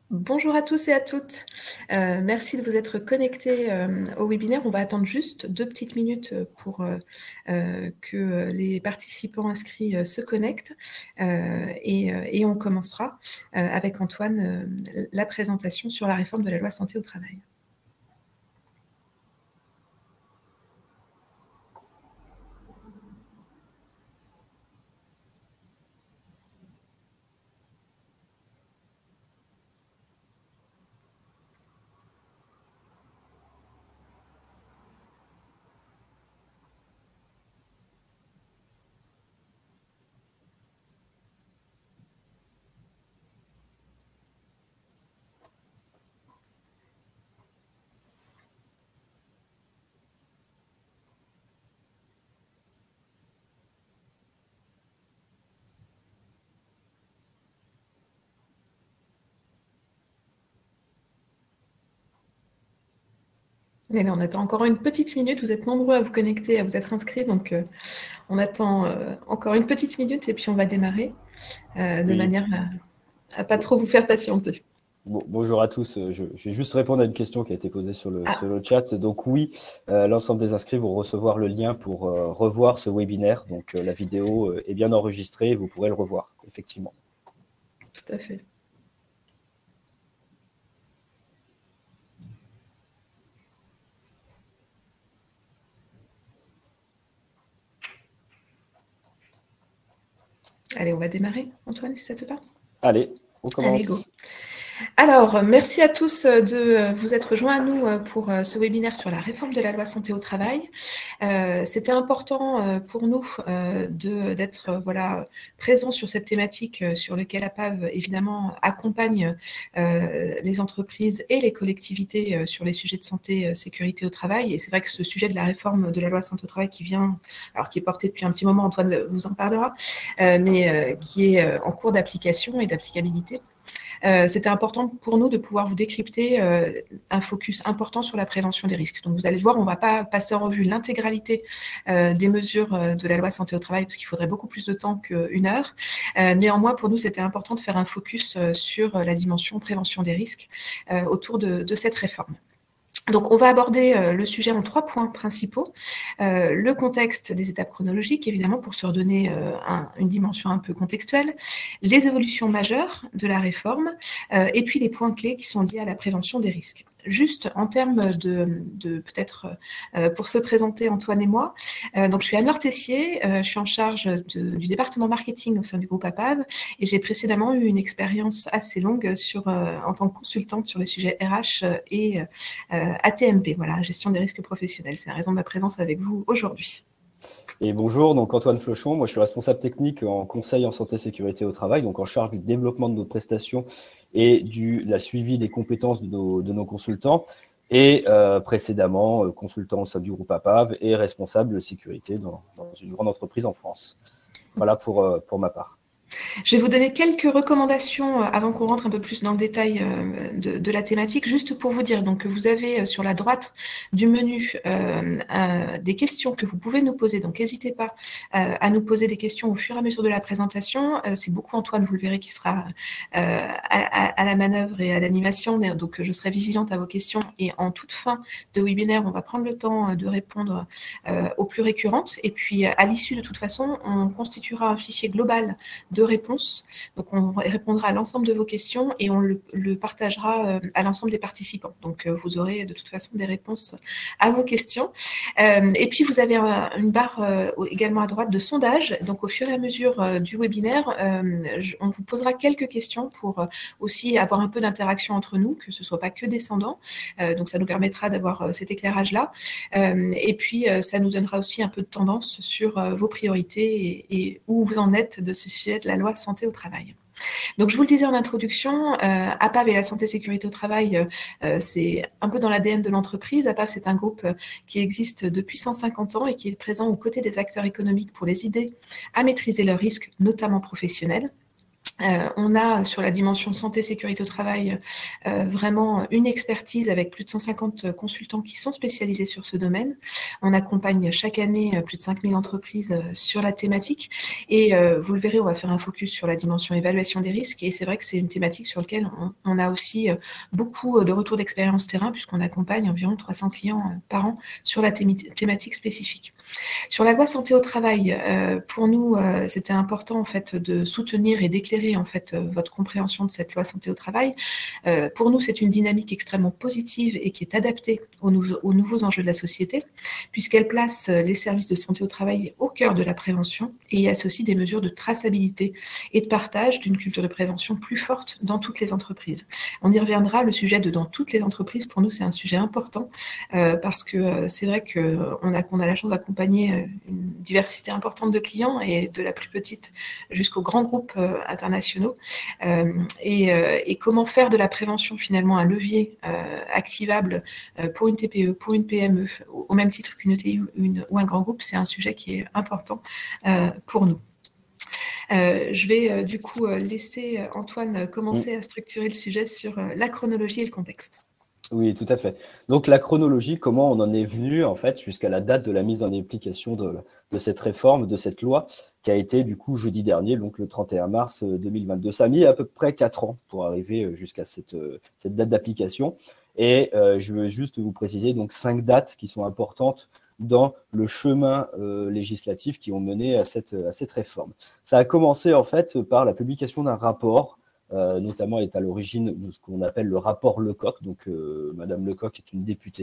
Bonjour à tous et à toutes. Merci de vous être connectés au webinaire. On va attendre juste 2 petites minutes pour que les participants inscrits se connectent et on commencera avec Antoine la présentation sur la réforme de la loi santé au travail. Et là, on attend encore une petite minute. Vous êtes nombreux à vous connecter, à vous être inscrits, donc on attend encore une petite minute et puis on va démarrer de manière à pas trop vous faire patienter. Bonjour à tous, je vais juste répondre à une question qui a été posée sur le chat. Donc oui, l'ensemble des inscrits vont recevoir le lien pour revoir ce webinaire. Donc la vidéo est bien enregistrée et vous pourrez le revoir, effectivement. Tout à fait. Allez, on va démarrer, Antoine, si ça te va. Allez, on commence. Allez, go. Alors, merci à tous de vous être joints à nous pour ce webinaire sur la réforme de la loi santé au travail. C'était important pour nous d'être présents sur cette thématique sur laquelle APAV, évidemment, accompagne les entreprises et les collectivités sur les sujets de santé, sécurité au travail. Et c'est vrai que ce sujet de la réforme de la loi santé au travail qui est porté depuis un petit moment, Antoine vous en parlera, mais qui est en cours d'application et d'applicabilité. C'était important pour nous de pouvoir vous décrypter un focus important sur la prévention des risques. Donc vous allez le voir, on ne va pas passer en revue l'intégralité des mesures de la loi santé au travail parce qu'il faudrait beaucoup plus de temps qu'une heure. Néanmoins, pour nous, c'était important de faire un focus sur la dimension prévention des risques autour de cette réforme. Donc, on va aborder le sujet en 3 points principaux. Le contexte des étapes chronologiques, évidemment, pour se redonner une dimension un peu contextuelle, les évolutions majeures de la réforme, et puis les points clés qui sont liés à la prévention des risques. Juste en termes de peut-être pour se présenter Antoine et moi, donc je suis Anne-Laure Tessier, je suis en charge du département marketing au sein du groupe APAV et j'ai précédemment eu une expérience assez longue en tant que consultante sur les sujets RH et ATMP, voilà, gestion des risques professionnels. C'est la raison de ma présence avec vous aujourd'hui. Et bonjour, donc Antoine Flochon, moi je suis responsable technique en conseil en santé et sécurité au travail, donc en charge du développement de nos prestations et la suivi des compétences de nos consultants, et précédemment consultant au sein du groupe APAV et responsable de sécurité dans une grande entreprise en France. Voilà pour ma part. Je vais vous donner quelques recommandations avant qu'on rentre un peu plus dans le détail de la thématique, juste pour vous dire donc, que vous avez sur la droite du menu des questions que vous pouvez nous poser. Donc, n'hésitez pas à nous poser des questions au fur et à mesure de la présentation. C'est beaucoup Antoine, vous le verrez, qui sera à la manœuvre et à l'animation. Donc, je serai vigilante à vos questions. Et en toute fin de webinaire, on va prendre le temps de répondre aux plus récurrentes. Et puis, à l'issue, de toute façon, on constituera un fichier global de réponses. Donc, on répondra à l'ensemble de vos questions et on le partagera à l'ensemble des participants. Donc, vous aurez de toute façon des réponses à vos questions. Et puis, vous avez une barre également à droite de sondage. Donc, au fur et à mesure du webinaire, on vous posera quelques questions pour aussi avoir un peu d'interaction entre nous, que ce ne soit pas que descendant. Donc, ça nous permettra d'avoir cet éclairage-là. Et puis, ça nous donnera aussi un peu de tendance sur vos priorités et où vous en êtes de ce sujet de la loi santé au travail. Donc, je vous le disais en introduction, APAV et la santé-sécurité au travail, c'est un peu dans l'ADN de l'entreprise. APAV, c'est un groupe qui existe depuis 150 ans et qui est présent aux côtés des acteurs économiques pour les aider à maîtriser leurs risques, notamment professionnels. On a sur la dimension santé, sécurité au travail vraiment une expertise avec plus de 150 consultants qui sont spécialisés sur ce domaine. On accompagne chaque année plus de 5000 entreprises sur la thématique et vous le verrez, on va faire un focus sur la dimension évaluation des risques et c'est vrai que c'est une thématique sur laquelle on a aussi beaucoup de retours d'expérience terrain puisqu'on accompagne environ 300 clients par an sur la thématique spécifique. Sur la loi santé au travail, pour nous, c'était important en fait de soutenir et d'éclairer en fait votre compréhension de cette loi santé au travail. Pour nous, c'est une dynamique extrêmement positive et qui est adaptée aux nouveaux enjeux de la société, puisqu'elle place les services de santé au travail au cœur de la prévention et y associe des mesures de traçabilité et de partage d'une culture de prévention plus forte dans toutes les entreprises. On y reviendra, le sujet de dans toutes les entreprises, pour nous, c'est un sujet important parce que c'est vrai qu'on a la chance d'accompagner une diversité importante de clients et de la plus petite jusqu'aux grands groupes internationaux. Et comment faire de la prévention finalement un levier activable pour une TPE, pour une PME, au même titre qu'une ETI ou un grand groupe, c'est un sujet qui est important pour nous. Je vais du coup laisser Antoine commencer à structurer le sujet sur la chronologie et le contexte. Oui, tout à fait. Donc la chronologie, comment on en est venu en fait jusqu'à la date de la mise en application de cette réforme, de cette loi, qui a été du coup jeudi dernier, donc le 31 mars 2022. Ça a mis à peu près 4 ans pour arriver jusqu'à cette date d'application. Et je veux juste vous préciser donc 5 dates qui sont importantes dans le chemin législatif qui ont mené à cette réforme. Ça a commencé en fait par la publication d'un rapport. Notamment est à l'origine de ce qu'on appelle le rapport Lecoq. Donc, Madame Lecoq est une députée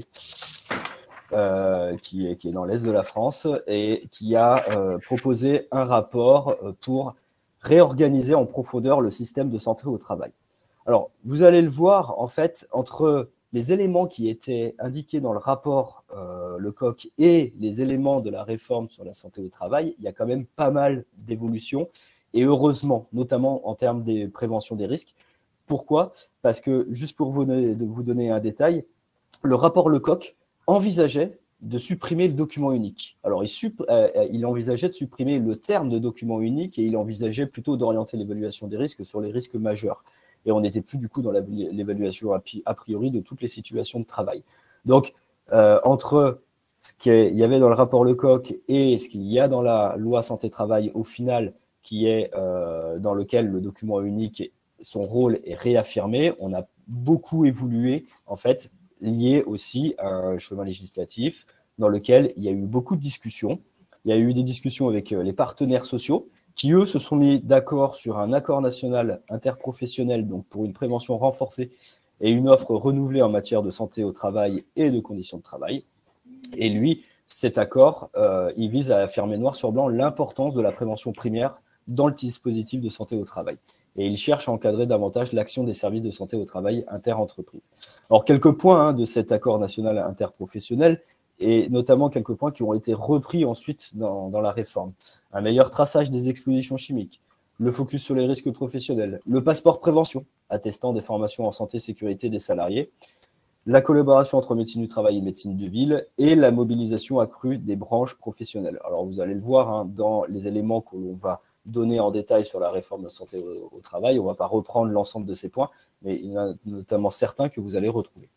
qui est dans l'Est de la France et qui a proposé un rapport pour réorganiser en profondeur le système de santé au travail. Alors, vous allez le voir, en fait, entre les éléments qui étaient indiqués dans le rapport Lecoq et les éléments de la réforme sur la santé au travail, il y a quand même pas mal d'évolutions. Et heureusement, notamment en termes de prévention des risques. Pourquoi? Parce que, juste pour vous donner un détail, le rapport Lecoq envisageait de supprimer le document unique. Alors, il envisageait de supprimer le terme de document unique et il envisageait plutôt d'orienter l'évaluation des risques sur les risques majeurs. Et on n'était plus du coup dans l'évaluation a priori de toutes les situations de travail. Donc, entre ce qu'il y avait dans le rapport Lecoq et ce qu'il y a dans la loi santé-travail, au final, qui est dans lequel le document unique, son rôle est réaffirmé. On a beaucoup évolué, en fait, lié aussi à un chemin législatif dans lequel il y a eu beaucoup de discussions. Il y a eu des discussions avec les partenaires sociaux qui, eux, se sont mis d'accord sur un accord national interprofessionnel donc pour une prévention renforcée et une offre renouvelée en matière de santé au travail et de conditions de travail. Et lui, cet accord, il vise à affirmer noir sur blanc l'importance de la prévention primaire dans le dispositif de santé au travail. Et il cherche à encadrer davantage l'action des services de santé au travail inter-entreprises. Alors, quelques points de cet accord national interprofessionnel, et notamment quelques points qui ont été repris ensuite dans la réforme. Un meilleur traçage des expositions chimiques, le focus sur les risques professionnels, le passeport prévention, attestant des formations en santé et sécurité des salariés, la collaboration entre médecine du travail et médecine de ville et la mobilisation accrue des branches professionnelles. Alors, vous allez le voir dans les éléments que l'on va donner en détail sur la réforme de santé au travail. On ne va pas reprendre l'ensemble de ces points, mais il y en a notamment certains que vous allez retrouver.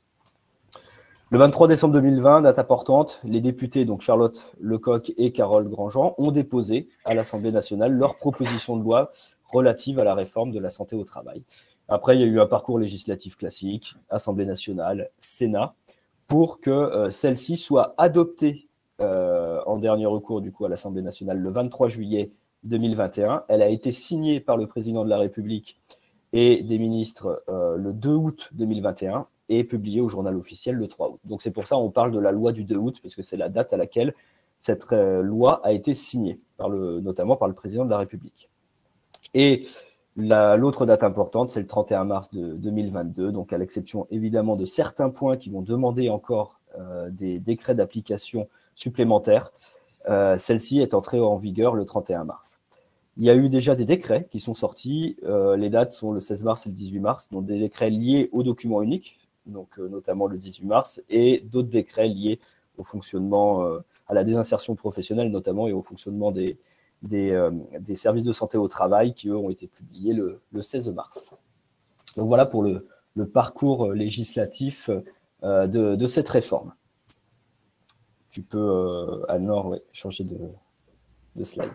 Le 23 décembre 2020, date importante, les députés, donc Charlotte Lecoq et Carole Grandjean, ont déposé à l'Assemblée nationale leur proposition de loi relative à la réforme de la santé au travail. Après, il y a eu un parcours législatif classique, Assemblée nationale, Sénat, pour que celle-ci soit adoptée en dernier recours du coup à l'Assemblée nationale le 23 juillet 2021. Elle a été signée par le président de la République et des ministres le 2 août 2021 et publiée au journal officiel le 3 août. Donc c'est pour ça qu'on parle de la loi du 2 août, parce que c'est la date à laquelle cette loi a été signée, notamment par le président de la République. Et l'autre date importante, c'est le 31 mars 2022, donc à l'exception évidemment de certains points qui vont demander encore des décrets d'application supplémentaires. Celle-ci est entrée en vigueur le 31 mars. Il y a eu déjà des décrets qui sont sortis. Les dates sont le 16 mars et le 18 mars, donc des décrets liés au document unique, donc notamment le 18 mars, et d'autres décrets liés au fonctionnement, à la désinsertion professionnelle notamment, et au fonctionnement des des services de santé au travail qui, eux, ont été publiés le 16 mars. Donc voilà pour le parcours législatif de cette réforme. Tu peux, Anne-Laure, ouais, changer de slide.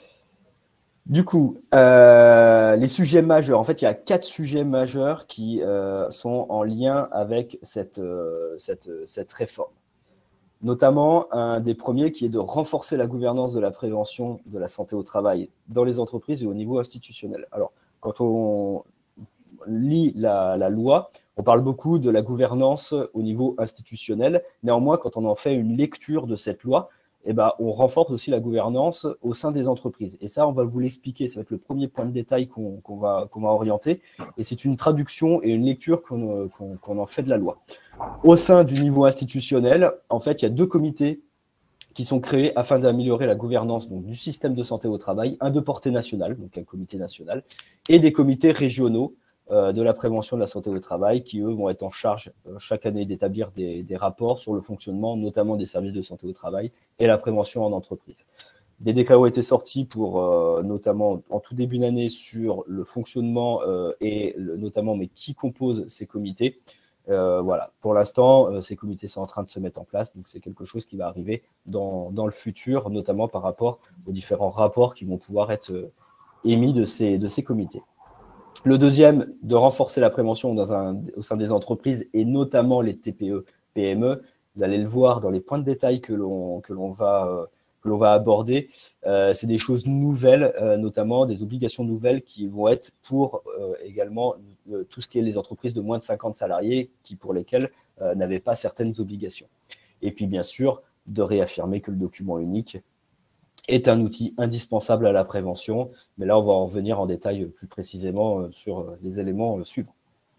Du coup, les sujets majeurs. En fait, il y a 4 sujets majeurs qui sont en lien avec cette réforme. Notamment, un des premiers qui est de renforcer la gouvernance de la prévention de la santé au travail dans les entreprises et au niveau institutionnel. Alors, quand on lit la loi, on parle beaucoup de la gouvernance au niveau institutionnel. Néanmoins, quand on en fait une lecture de cette loi, eh ben, on renforce aussi la gouvernance au sein des entreprises. Et ça, on va vous l'expliquer. Ça va être le premier point de détail qu'on va orienter. Et c'est une traduction et une lecture qu'on en fait de la loi. Au sein du niveau institutionnel, en fait, il y a 2 comités qui sont créés afin d'améliorer la gouvernance donc, du système de santé au travail, un de portée nationale, donc un comité national, et des comités régionaux de la prévention de la santé au travail qui, eux, vont être en charge chaque année d'établir des rapports sur le fonctionnement, notamment des services de santé au travail et la prévention en entreprise. Des décrets ont été sortis pour, notamment en tout début d'année, sur le fonctionnement notamment, mais qui compose ces comités. Voilà. Pour l'instant, ces comités sont en train de se mettre en place, donc c'est quelque chose qui va arriver dans le futur, notamment par rapport aux différents rapports qui vont pouvoir être émis de ces comités. Le deuxième, de renforcer la prévention au sein des entreprises et notamment les TPE, PME. Vous allez le voir dans les points de détail que l'on va aborder. C'est des choses nouvelles, notamment des obligations nouvelles qui vont être pour également tout ce qui est les entreprises de moins de 50 salariés pour lesquelles n'avaient pas certaines obligations. Et puis, bien sûr, de réaffirmer que le document unique est un outil indispensable à la prévention. Mais là, on va en revenir en détail plus précisément sur les éléments suivants.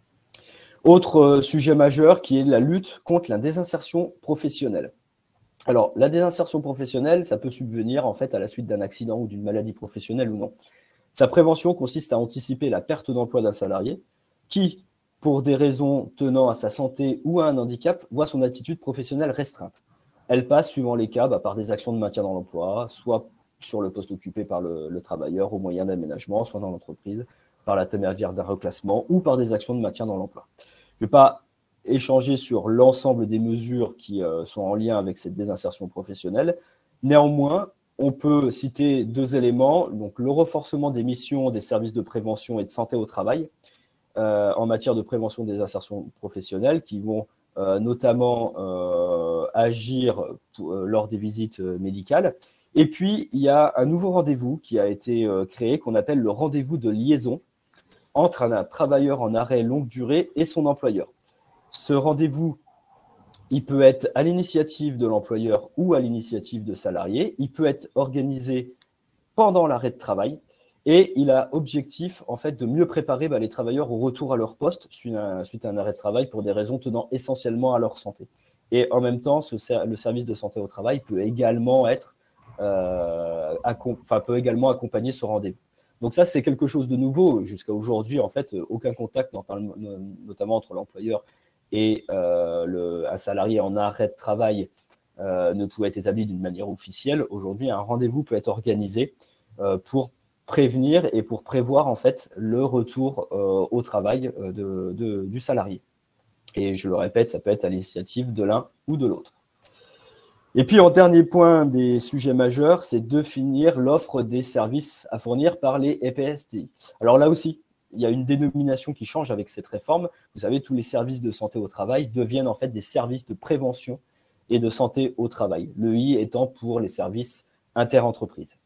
Autre sujet majeur qui est la lutte contre la désinsertion professionnelle. Alors, la désinsertion professionnelle, ça peut subvenir en fait à la suite d'un accident ou d'une maladie professionnelle ou non. Sa prévention consiste à anticiper la perte d'emploi d'un salarié qui, pour des raisons tenant à sa santé ou à un handicap, voit son aptitude professionnelle restreinte. Elle passe, suivant les cas, par des actions de maintien dans l'emploi, soit sur le poste occupé par le travailleur au moyen d'aménagement, soit dans l'entreprise, par l'intermédiaire d'un reclassement ou par des actions de maintien dans l'emploi. Je ne vais pas échanger sur l'ensemble des mesures qui sont en lien avec cette désinsertion professionnelle. Néanmoins, on peut citer 2 éléments, donc le renforcement des missions des services de prévention et de santé au travail en matière de prévention des insertions professionnelles qui vont notamment agir lors des visites médicales. Et puis, il y a un nouveau rendez-vous qui a été créé, qu'on appelle le rendez-vous de liaison entre un travailleur en arrêt longue durée et son employeur. Ce rendez-vous, il peut être à l'initiative de l'employeur ou à l'initiative de salariés. Il peut être organisé pendant l'arrêt de travail. Et il a objectif, en fait, de mieux préparer les travailleurs au retour à leur poste suite à un arrêt de travail pour des raisons tenant essentiellement à leur santé. Et en même temps, le service de santé au travail peut également accompagner ce rendez-vous. Donc ça, c'est quelque chose de nouveau. Jusqu'à aujourd'hui, en fait, aucun contact, notamment entre l'employeur et un salarié en arrêt de travail ne pouvait être établi d'une manière officielle. Aujourd'hui, un rendez-vous peut être organisé pour prévenir et pour prévoir en fait le retour au travail du salarié. Et je le répète, ça peut être à l'initiative de l'un ou de l'autre. Et puis, en dernier point des sujets majeurs, c'est définir l'offre des services à fournir par les EPSTI. Alors là aussi, il y a une dénomination qui change avec cette réforme. Vous savez, tous les services de santé au travail deviennent en fait des services de prévention et de santé au travail. Le I étant pour les services interentreprises.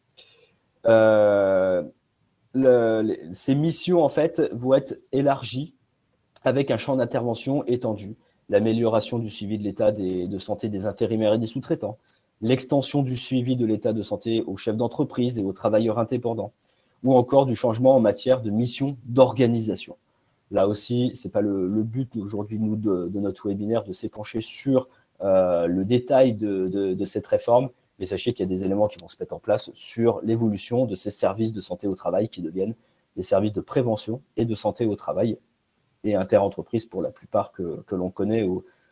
Ces missions en fait vont être élargies avec un champ d'intervention étendu, l'amélioration du suivi de l'état de santé des intérimaires et des sous-traitants, l'extension du suivi de l'état de santé aux chefs d'entreprise et aux travailleurs indépendants, ou encore du changement en matière de mission d'organisation. Là aussi, ce n'est pas le but aujourd'hui de notre webinaire de s'épancher sur le détail de cette réforme, mais sachez qu'il y a des éléments qui vont se mettre en place sur l'évolution de ces services de santé au travail qui deviennent des services de prévention et de santé au travail et interentreprises pour la plupart que l'on connaît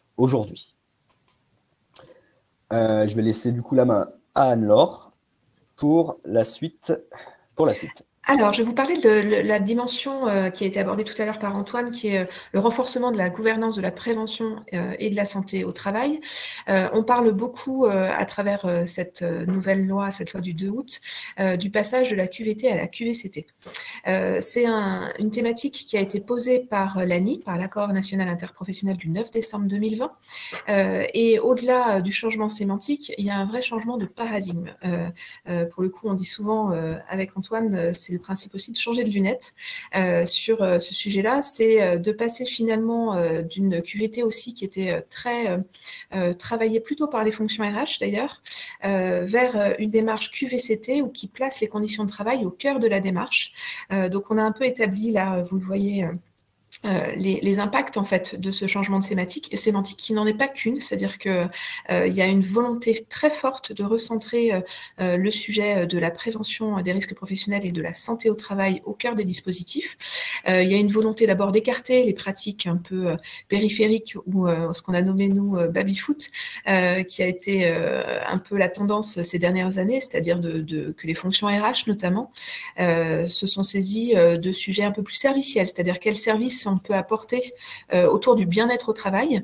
aujourd'hui. Je vais laisser du coup la main à Anne-Laure. pour la suite. Alors, je vais vous parler de la dimension qui a été abordée tout à l'heure par Antoine, qui est le renforcement de la gouvernance de la prévention et de la santé au travail. On parle beaucoup à travers cette nouvelle loi, cette loi du 2 août, du passage de la QVT à la QVCT. C'est une thématique qui a été posée par l'ANI, par l'accord national interprofessionnel du 9 décembre 2020. Et au-delà du changement sémantique, il y a un vrai changement de paradigme. Pour le coup, on dit souvent avec Antoine, c'est le principe aussi de changer de lunettes sur ce sujet-là, c'est de passer finalement d'une QVT aussi qui était très travaillée plutôt par les fonctions RH d'ailleurs, vers une démarche QVCT ou qui place les conditions de travail au cœur de la démarche. Donc on a un peu établi là, vous le voyez, les impacts en fait de ce changement de sémantique qui n'en est pas qu'une, c'est-à-dire que il y a une volonté très forte de recentrer le sujet de la prévention des risques professionnels et de la santé au travail au cœur des dispositifs. Il y a une volonté d'abord d'écarter les pratiques un peu périphériques ou ce qu'on a nommé nous baby-foot, qui a été un peu la tendance ces dernières années, c'est-à-dire que les fonctions RH notamment se sont saisies de sujets un peu plus serviciels, c'est-à-dire quels services on peut apporter autour du bien-être au travail.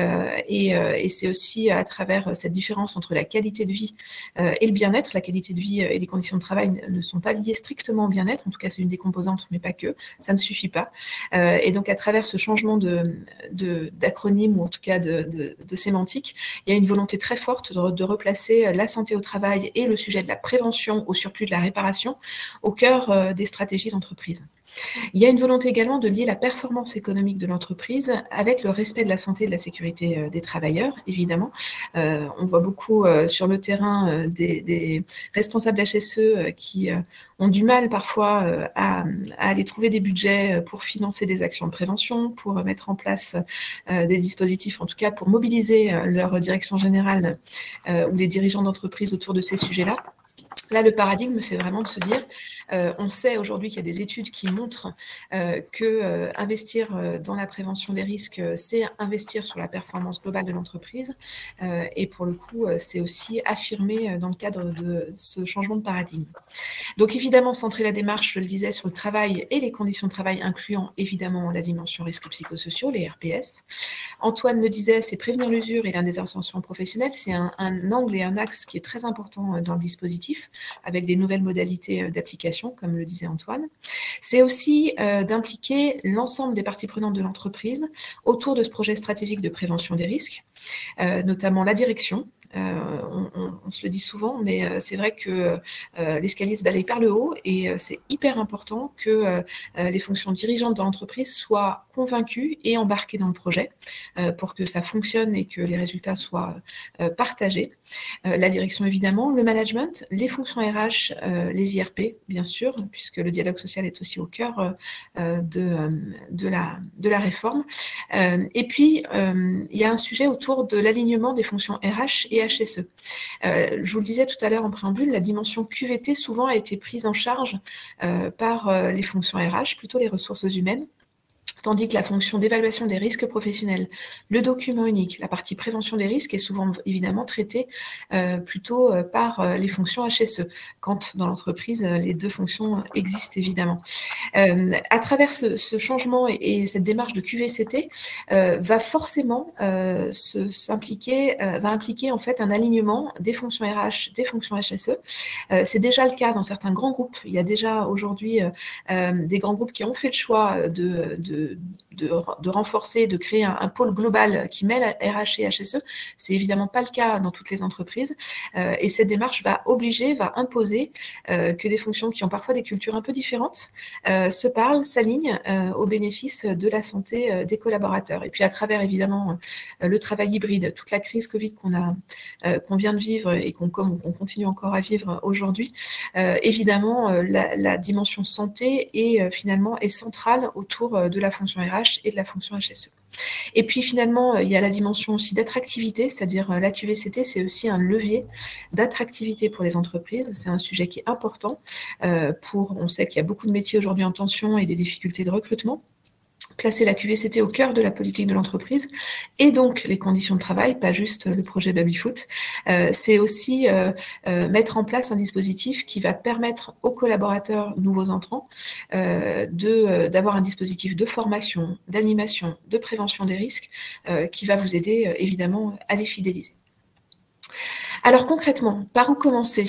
Et c'est aussi à travers cette différence entre la qualité de vie et le bien-être. La qualité de vie et les conditions de travail ne sont pas liées strictement au bien-être. En tout cas, c'est une des composantes, mais pas que. Ça ne suffit pas. Et donc, à travers ce changement d'acronyme ou en tout cas de sémantique, il y a une volonté très forte de replacer la santé au travail et le sujet de la prévention au surplus de la réparation au cœur des stratégies d'entreprise. Il y a une volonté également de lier la performance économique de l'entreprise avec le respect de la santé et de la sécurité des travailleurs, évidemment. On voit beaucoup sur le terrain des responsables HSE qui ont du mal parfois à aller trouver des budgets pour financer des actions de prévention, pour mettre en place des dispositifs, en tout cas pour mobiliser leur direction générale ou les dirigeants d'entreprise autour de ces sujets-là. Là, le paradigme, c'est vraiment de se dire, on sait aujourd'hui qu'il y a des études qui montrent que investir dans la prévention des risques, c'est investir sur la performance globale de l'entreprise. Et pour le coup, c'est aussi affirmé dans le cadre de ce changement de paradigme. Donc évidemment, centrer la démarche, je le disais, sur le travail et les conditions de travail, incluant évidemment la dimension risques psychosociaux, les RPS. Antoine le disait, c'est prévenir l'usure et l'indésinsertion professionnelle. C'est un angle et un axe qui est très important dans le dispositif, avec des nouvelles modalités d'application, comme le disait Antoine. C'est aussi d'impliquer l'ensemble des parties prenantes de l'entreprise autour de ce projet stratégique de prévention des risques, notamment la direction. On se le dit souvent, mais c'est vrai que l'escalier se balaye par le haut et c'est hyper important que les fonctions dirigeantes de l'entreprise soient convaincues et embarquées dans le projet pour que ça fonctionne et que les résultats soient partagés. La direction évidemment, le management, les fonctions RH, les IRP bien sûr, puisque le dialogue social est aussi au cœur de la réforme. Et puis, il y a un sujet autour de l'alignement des fonctions RH et HSE. Je vous le disais tout à l'heure en préambule, la dimension QVT souvent a été prise en charge par les fonctions RH, plutôt les ressources humaines, tandis que la fonction d'évaluation des risques professionnels, le document unique, la partie prévention des risques est souvent évidemment traitée plutôt par les fonctions HSE, quand dans l'entreprise, les deux fonctions existent évidemment. À travers ce changement et cette démarche de QVCT, va forcément impliquer en fait un alignement des fonctions RH, des fonctions HSE. C'est déjà le cas dans certains grands groupes. Il y a déjà aujourd'hui des grands groupes qui ont fait le choix de renforcer, de créer un pôle global qui mêle RH et HSE. C'est évidemment pas le cas dans toutes les entreprises. Et cette démarche va imposer que des fonctions qui ont parfois des cultures un peu différentes se parlent, s'alignent au bénéfice de la santé des collaborateurs. Et puis à travers évidemment le travail hybride, toute la crise Covid qu'on vient de vivre et qu'on continue encore à vivre aujourd'hui, évidemment la dimension santé est centrale autour de la fonction RH et de la fonction HSE. Et puis finalement, il y a la dimension aussi d'attractivité, c'est-à-dire la QVCT, c'est aussi un levier d'attractivité pour les entreprises. C'est un sujet qui est important on sait qu'il y a beaucoup de métiers aujourd'hui en tension et des difficultés de recrutement. placer la QVCT au cœur de la politique de l'entreprise et donc les conditions de travail, pas juste le projet baby-foot. C'est aussi mettre en place un dispositif qui va permettre aux collaborateurs nouveaux entrants d'avoir un dispositif de formation, d'animation, de prévention des risques qui va vous aider évidemment à les fidéliser. Alors concrètement, par où commencer?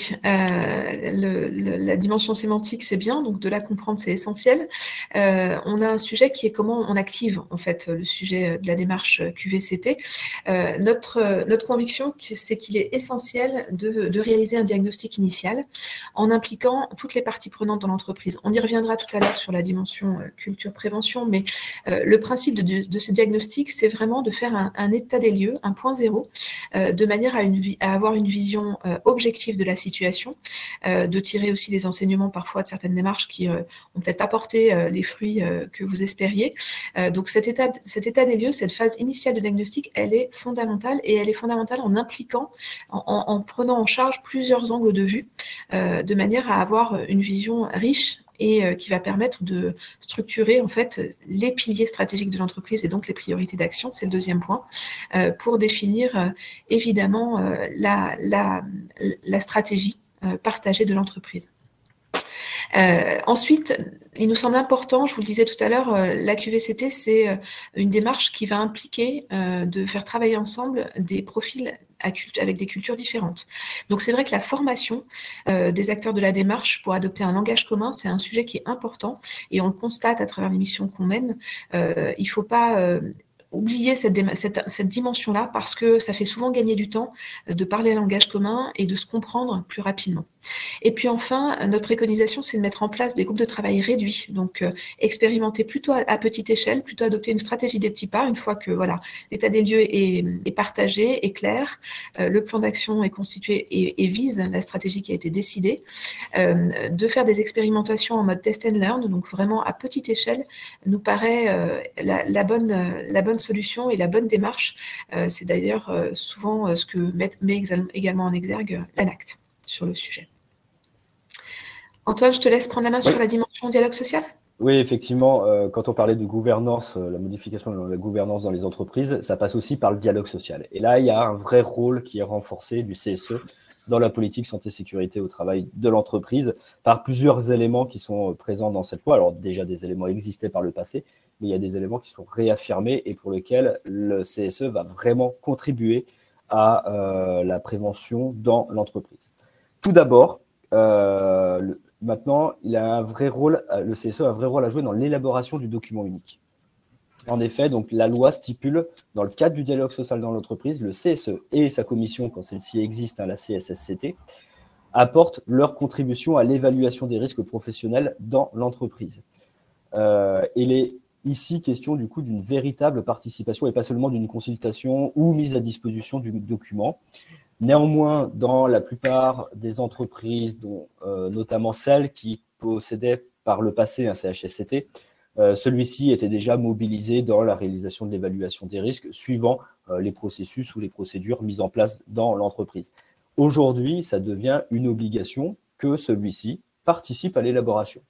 La dimension sémantique, c'est bien, donc de la comprendre, c'est essentiel. On a un sujet qui est comment on active en fait le sujet de la démarche QVCT. Notre conviction, c'est qu'il est essentiel de réaliser un diagnostic initial en impliquant toutes les parties prenantes dans l'entreprise. On y reviendra tout à l'heure sur la dimension culture-prévention, mais le principe de ce diagnostic, c'est vraiment de faire un état des lieux, un point zéro, de manière à avoir une vision objective de la situation, de tirer aussi des enseignements parfois de certaines démarches qui n'ont peut-être pas porté les fruits que vous espériez. Donc cet état des lieux, cette phase initiale de diagnostic, elle est fondamentale et elle est fondamentale en impliquant, en prenant en charge plusieurs angles de vue, de manière à avoir une vision riche et qui va permettre de structurer en fait les piliers stratégiques de l'entreprise et donc les priorités d'action, c'est le deuxième point, pour définir évidemment la stratégie partagée de l'entreprise. Ensuite, il nous semble important, je vous le disais tout à l'heure, la QVCT, c'est une démarche qui va impliquer de faire travailler ensemble des profils avec des cultures différentes. Donc c'est vrai que la formation des acteurs de la démarche pour adopter un langage commun, c'est un sujet qui est important et on le constate à travers les missions qu'on mène. Il ne faut pas oublier cette dimension-là parce que ça fait souvent gagner du temps de parler un langage commun et de se comprendre plus rapidement. Et puis enfin, notre préconisation, c'est de mettre en place des groupes de travail réduits, donc expérimenter plutôt à petite échelle, plutôt adopter une stratégie des petits pas, une fois que voilà, l'état des lieux est partagé, est clair, le plan d'action est constitué et vise la stratégie qui a été décidée, de faire des expérimentations en mode test and learn, donc vraiment à petite échelle, nous paraît la bonne solution et la bonne démarche. C'est d'ailleurs souvent ce que met également en exergue l'ANACT sur le sujet. Antoine, je te laisse prendre la main sur la dimension dialogue social. Oui, effectivement, quand on parlait de gouvernance, la modification de la gouvernance dans les entreprises, ça passe aussi par le dialogue social. Et là, il y a un vrai rôle qui est renforcé du CSE dans la politique santé-sécurité au travail de l'entreprise par plusieurs éléments qui sont présents dans cette loi. Alors déjà, des éléments existaient par le passé, mais il y a des éléments qui sont réaffirmés et pour lesquels le CSE va vraiment contribuer à la prévention dans l'entreprise. Tout d'abord, maintenant, il a un vrai rôle, le CSE a un vrai rôle à jouer dans l'élaboration du document unique. En effet, donc, la loi stipule, dans le cadre du dialogue social dans l'entreprise, le CSE et sa commission, quand celle-ci existe, la CSSCT, apportent leur contribution à l'évaluation des risques professionnels dans l'entreprise. Il est ici question du coup d'une véritable participation et pas seulement d'une consultation ou mise à disposition du document. Néanmoins, dans la plupart des entreprises, dont notamment celles qui possédaient par le passé un CHSCT, celui-ci était déjà mobilisé dans la réalisation de l'évaluation des risques suivant les processus ou les procédures mises en place dans l'entreprise. Aujourd'hui, ça devient une obligation que celui-ci participe à l'élaboration.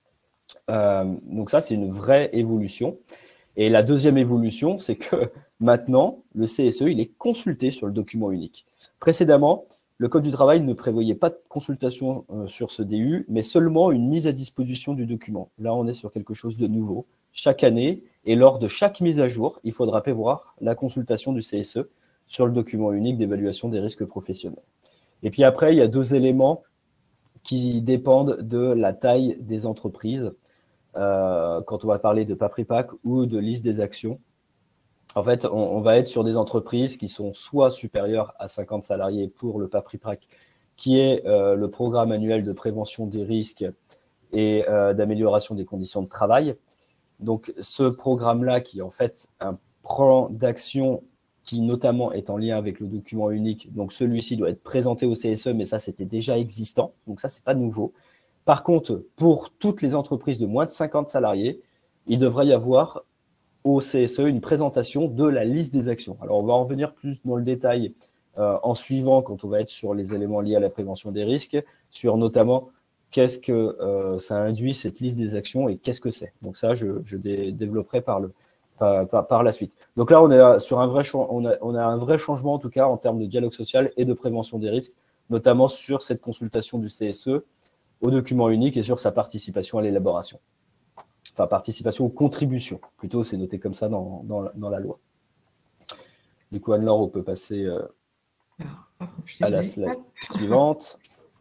Donc ça, c'est une vraie évolution. Et la deuxième évolution, c'est que maintenant, le CSE, il est consulté sur le document unique. Précédemment, le Code du travail ne prévoyait pas de consultation sur ce DU, mais seulement une mise à disposition du document. Là, on est sur quelque chose de nouveau. Chaque année, et lors de chaque mise à jour, il faudra prévoir la consultation du CSE sur le document unique d'évaluation des risques professionnels. Et puis après, il y a deux éléments qui dépendent de la taille des entreprises. Quand on va parler de PAPRIPAC ou de liste des actions, en fait, on va être sur des entreprises qui sont soit supérieures à 50 salariés pour le PAPRIPAC, qui est le programme annuel de prévention des risques et d'amélioration des conditions de travail. Donc, ce programme-là, qui est en fait un plan d'action qui notamment est en lien avec le document unique, donc celui-ci doit être présenté au CSE, mais ça, c'était déjà existant, donc ça, c'est pas nouveau. Par contre, pour toutes les entreprises de moins de 50 salariés, il devrait y avoir au CSE une présentation de la liste des actions. Alors, on va en venir plus dans le détail en suivant quand on va être sur les éléments liés à la prévention des risques, sur notamment qu'est-ce que ça induit, cette liste des actions, et qu'est-ce que c'est. Donc ça, je développerai par la suite. Donc là, on est sur on a un vrai changement, en tout cas, en termes de dialogue social et de prévention des risques, notamment sur cette consultation du CSE au document unique et sur sa participation à l'élaboration. Enfin, participation ou contribution, plutôt, c'est noté comme ça dans la loi. Du coup, Anne-Laure, on peut passer à la slide suivante.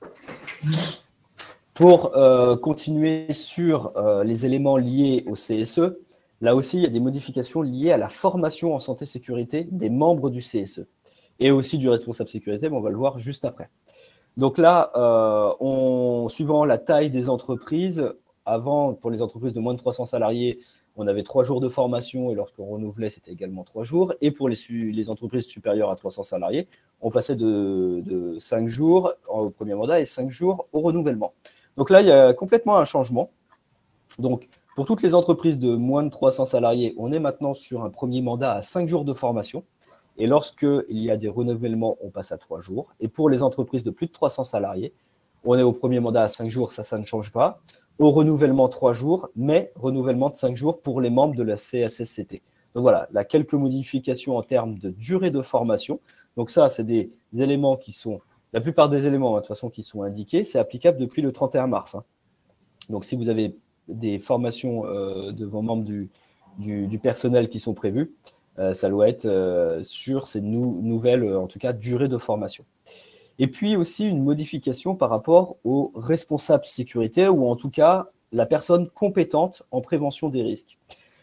Pour continuer sur les éléments liés au CSE, là aussi, il y a des modifications liées à la formation en santé-sécurité des membres du CSE et aussi du responsable sécurité, mais on va le voir juste après. Donc là, suivant la taille des entreprises, avant, pour les entreprises de moins de 300 salariés, on avait 3 jours de formation et lorsqu'on renouvelait, c'était également 3 jours. Et pour les entreprises supérieures à 300 salariés, on passait de 5 jours au premier mandat et 5 jours au renouvellement. Donc là, il y a complètement un changement. Donc, pour toutes les entreprises de moins de 300 salariés, on est maintenant sur un premier mandat à 5 jours de formation. Et lorsqu'il y a des renouvellements, on passe à 3 jours. Et pour les entreprises de plus de 300 salariés, on est au premier mandat à 5 jours, ça ne change pas. Au renouvellement, 3 jours, mais renouvellement de 5 jours pour les membres de la CSSCT. Donc voilà, là, quelques modifications en termes de durée de formation. Donc ça, c'est des éléments qui sont, la plupart des éléments, de toute façon, qui sont indiqués, c'est applicable depuis le 31 mars. Donc si vous avez des formations de vos membres du personnel qui sont prévues, ça doit être sur ces nouvelles, en tout cas, durées de formation. Et puis aussi une modification par rapport au responsable sécurité ou en tout cas la personne compétente en prévention des risques.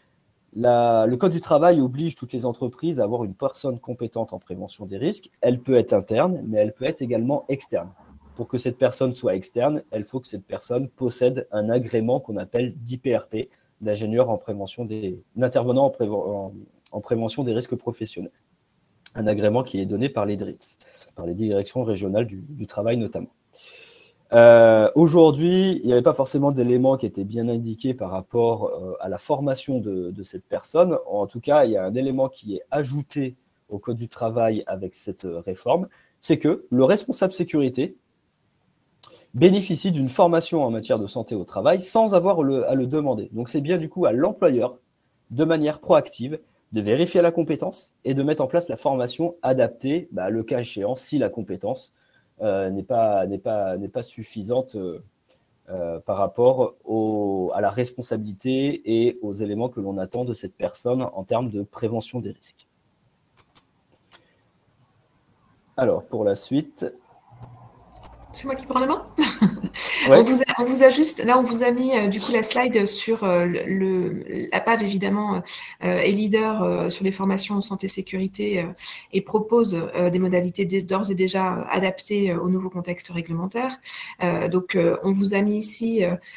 Le Code du travail oblige toutes les entreprises à avoir une personne compétente en prévention des risques. Elle peut être interne, mais elle peut être également externe. Pour que cette personne soit externe, il faut que cette personne possède un agrément qu'on appelle d'IPRP, d'ingénieur en prévention d'intervenant en prévention des risques professionnels. Un agrément qui est donné par les DRITS, par les directions régionales du travail notamment. Aujourd'hui, il n'y avait pas forcément d'éléments qui étaient bien indiqués par rapport à la formation de cette personne. En tout cas, il y a un élément qui est ajouté au Code du travail avec cette réforme, c'est que le responsable sécurité bénéficie d'une formation en matière de santé au travail sans avoir à le demander. Donc, c'est bien du coup à l'employeur, de manière proactive, de vérifier la compétence et de mettre en place la formation adaptée, le cas échéant, si la compétence n'est pas suffisante par rapport à la responsabilité et aux éléments que l'on attend de cette personne en termes de prévention des risques. Alors, pour la suite... C'est moi qui prends la main. Ouais. On vous a juste, là on vous a mis du coup la slide sur l'APAV évidemment est leader sur les formations en santé sécurité et propose des modalités d'ores et déjà adaptées au nouveau contexte réglementaire. Donc on vous a mis ici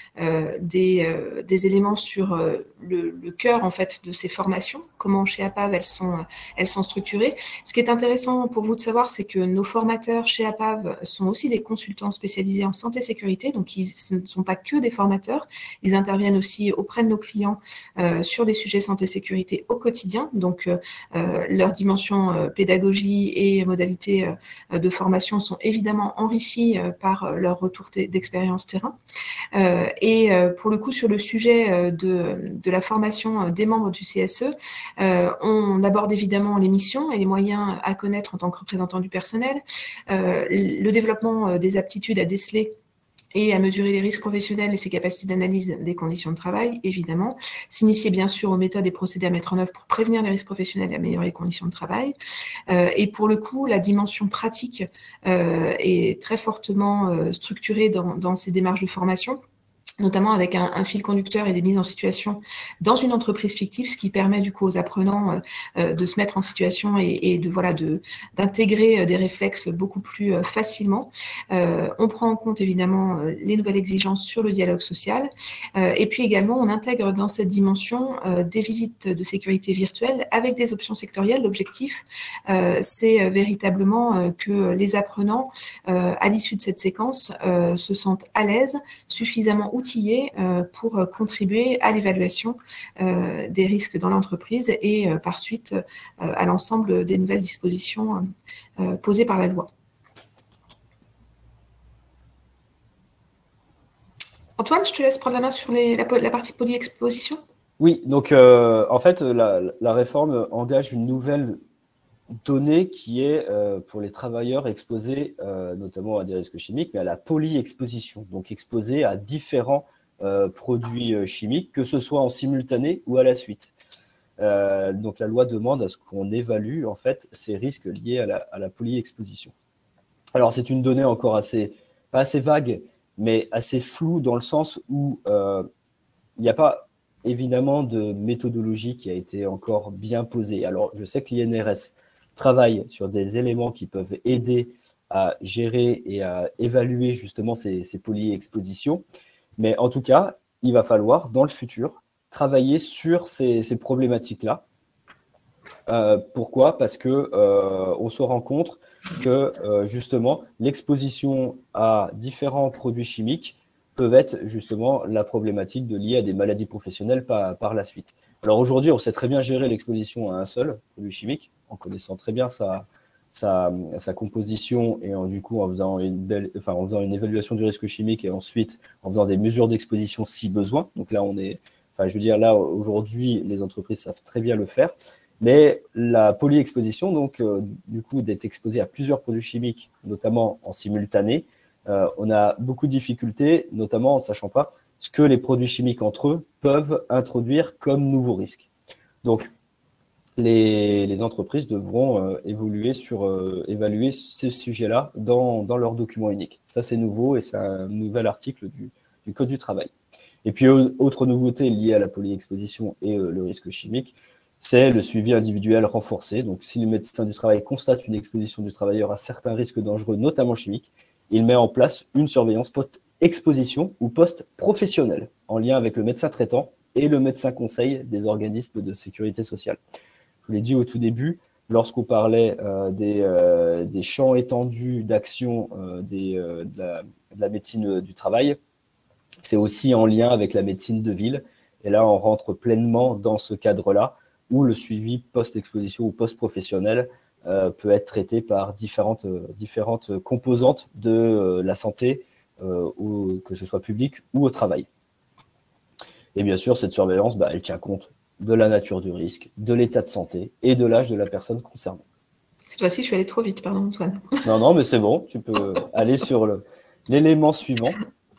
des éléments sur le cœur en fait de ces formations, comment chez APAV elles sont structurées. Ce qui est intéressant pour vous de savoir, c'est que nos formateurs chez APAV sont aussi des consultants spécialisés en santé sécurité, donc ce ne sont pas que des formateurs, ils interviennent aussi auprès de nos clients sur des sujets santé-sécurité au quotidien, donc leur dimension pédagogie et modalités de formation sont évidemment enrichies par leur retour d'expérience terrain. Et pour le coup, sur le sujet de la formation des membres du CSE, on aborde évidemment les missions et les moyens à connaître en tant que représentant du personnel, le développement des aptitudes à déceler et à mesurer les risques professionnels et ses capacités d'analyse des conditions de travail, évidemment. S'initier bien sûr aux méthodes et procédés à mettre en œuvre pour prévenir les risques professionnels et améliorer les conditions de travail. Et pour le coup, la dimension pratique est très fortement structurée dans ces démarches de formation, notamment avec un fil conducteur et des mises en situation dans une entreprise fictive, ce qui permet du coup aux apprenants de se mettre en situation et d'intégrer des réflexes beaucoup plus facilement. On prend en compte évidemment les nouvelles exigences sur le dialogue social et puis également on intègre dans cette dimension des visites de sécurité virtuelle avec des options sectorielles. L'objectif, c'est véritablement que les apprenants, à l'issue de cette séquence, se sentent à l'aise, suffisamment outillés pour contribuer à l'évaluation des risques dans l'entreprise et par suite à l'ensemble des nouvelles dispositions posées par la loi. Antoine, je te laisse prendre la main sur la partie polyexposition. Oui, donc en fait, la réforme engage une nouvelle donnée qui est pour les travailleurs exposés notamment à des risques chimiques, mais à la polyexposition, donc exposés à différents produits chimiques, que ce soit en simultané ou à la suite. Donc la loi demande à ce qu'on évalue en fait ces risques liés à la polyexposition. Alors c'est une donnée encore pas assez vague, mais assez floue dans le sens où il n'y a pas évidemment de méthodologie qui a été encore bien posée. Alors je sais que l'INRS travaille sur des éléments qui peuvent aider à gérer et à évaluer justement ces polyexpositions, mais en tout cas, il va falloir dans le futur travailler sur ces problématiques-là. Pourquoi? Parce que on se rend compte que justement l'exposition à différents produits chimiques peuvent être justement la problématique liée à des maladies professionnelles par la suite. Alors aujourd'hui, on sait très bien gérer l'exposition à un seul produit chimique, en connaissant très bien sa composition et du coup en faisant en faisant une évaluation du risque chimique et ensuite en faisant des mesures d'exposition si besoin. Donc là, je veux dire, là aujourd'hui, les entreprises savent très bien le faire. Mais la polyexposition, donc du coup d'être exposé à plusieurs produits chimiques, notamment en simultané, on a beaucoup de difficultés, notamment en ne sachant pas ce que les produits chimiques entre eux peuvent introduire comme nouveaux risques. Donc, les entreprises devront évaluer ces sujets-là dans leur document unique. Ça, c'est nouveau et c'est un nouvel article du Code du travail. Et puis, autre nouveauté liée à la polyexposition et le risque chimique, c'est le suivi individuel renforcé. Donc, si le médecin du travail constate une exposition du travailleur à certains risques dangereux, notamment chimiques, il met en place une surveillance post-exposition ou post-professionnelle en lien avec le médecin traitant et le médecin conseil des organismes de sécurité sociale. Je vous l'ai dit au tout début, lorsqu'on parlait des champs étendus d'action de la médecine du travail, c'est aussi en lien avec la médecine de ville. Et là, on rentre pleinement dans ce cadre-là où le suivi post-exposition ou post-professionnel peut être traité par différentes composantes de la santé, que ce soit publique ou au travail. Et bien sûr, cette surveillance, elle tient compte de la nature du risque, de l'état de santé et de l'âge de la personne concernée. Cette fois-ci, je suis allée trop vite, pardon Antoine. Non, mais c'est bon, tu peux aller sur l'élément suivant.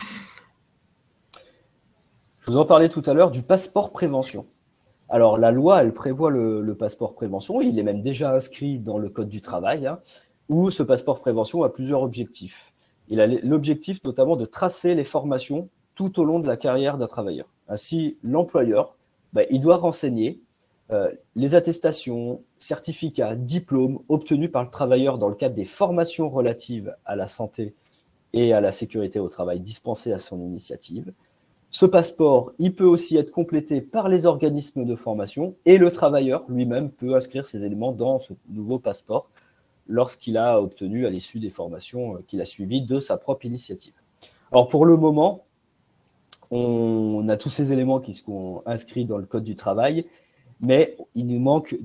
Je vous en parlais tout à l'heure du passeport prévention. Alors, la loi, elle prévoit le passeport prévention. Il est même déjà inscrit dans le Code du travail, où ce passeport prévention a plusieurs objectifs. Il a l'objectif notamment de tracer les formations tout au long de la carrière d'un travailleur. Ainsi, l'employeur, il doit renseigner les attestations, certificats, diplômes obtenus par le travailleur dans le cadre des formations relatives à la santé et à la sécurité au travail dispensées à son initiative. Ce passeport, il peut aussi être complété par les organismes de formation et le travailleur lui-même peut inscrire ces éléments dans ce nouveau passeport lorsqu'il a obtenu à l'issue des formations qu'il a suivies de sa propre initiative. Alors pour le moment, on a tous ces éléments qui sont inscrits dans le Code du travail, mais il nous manque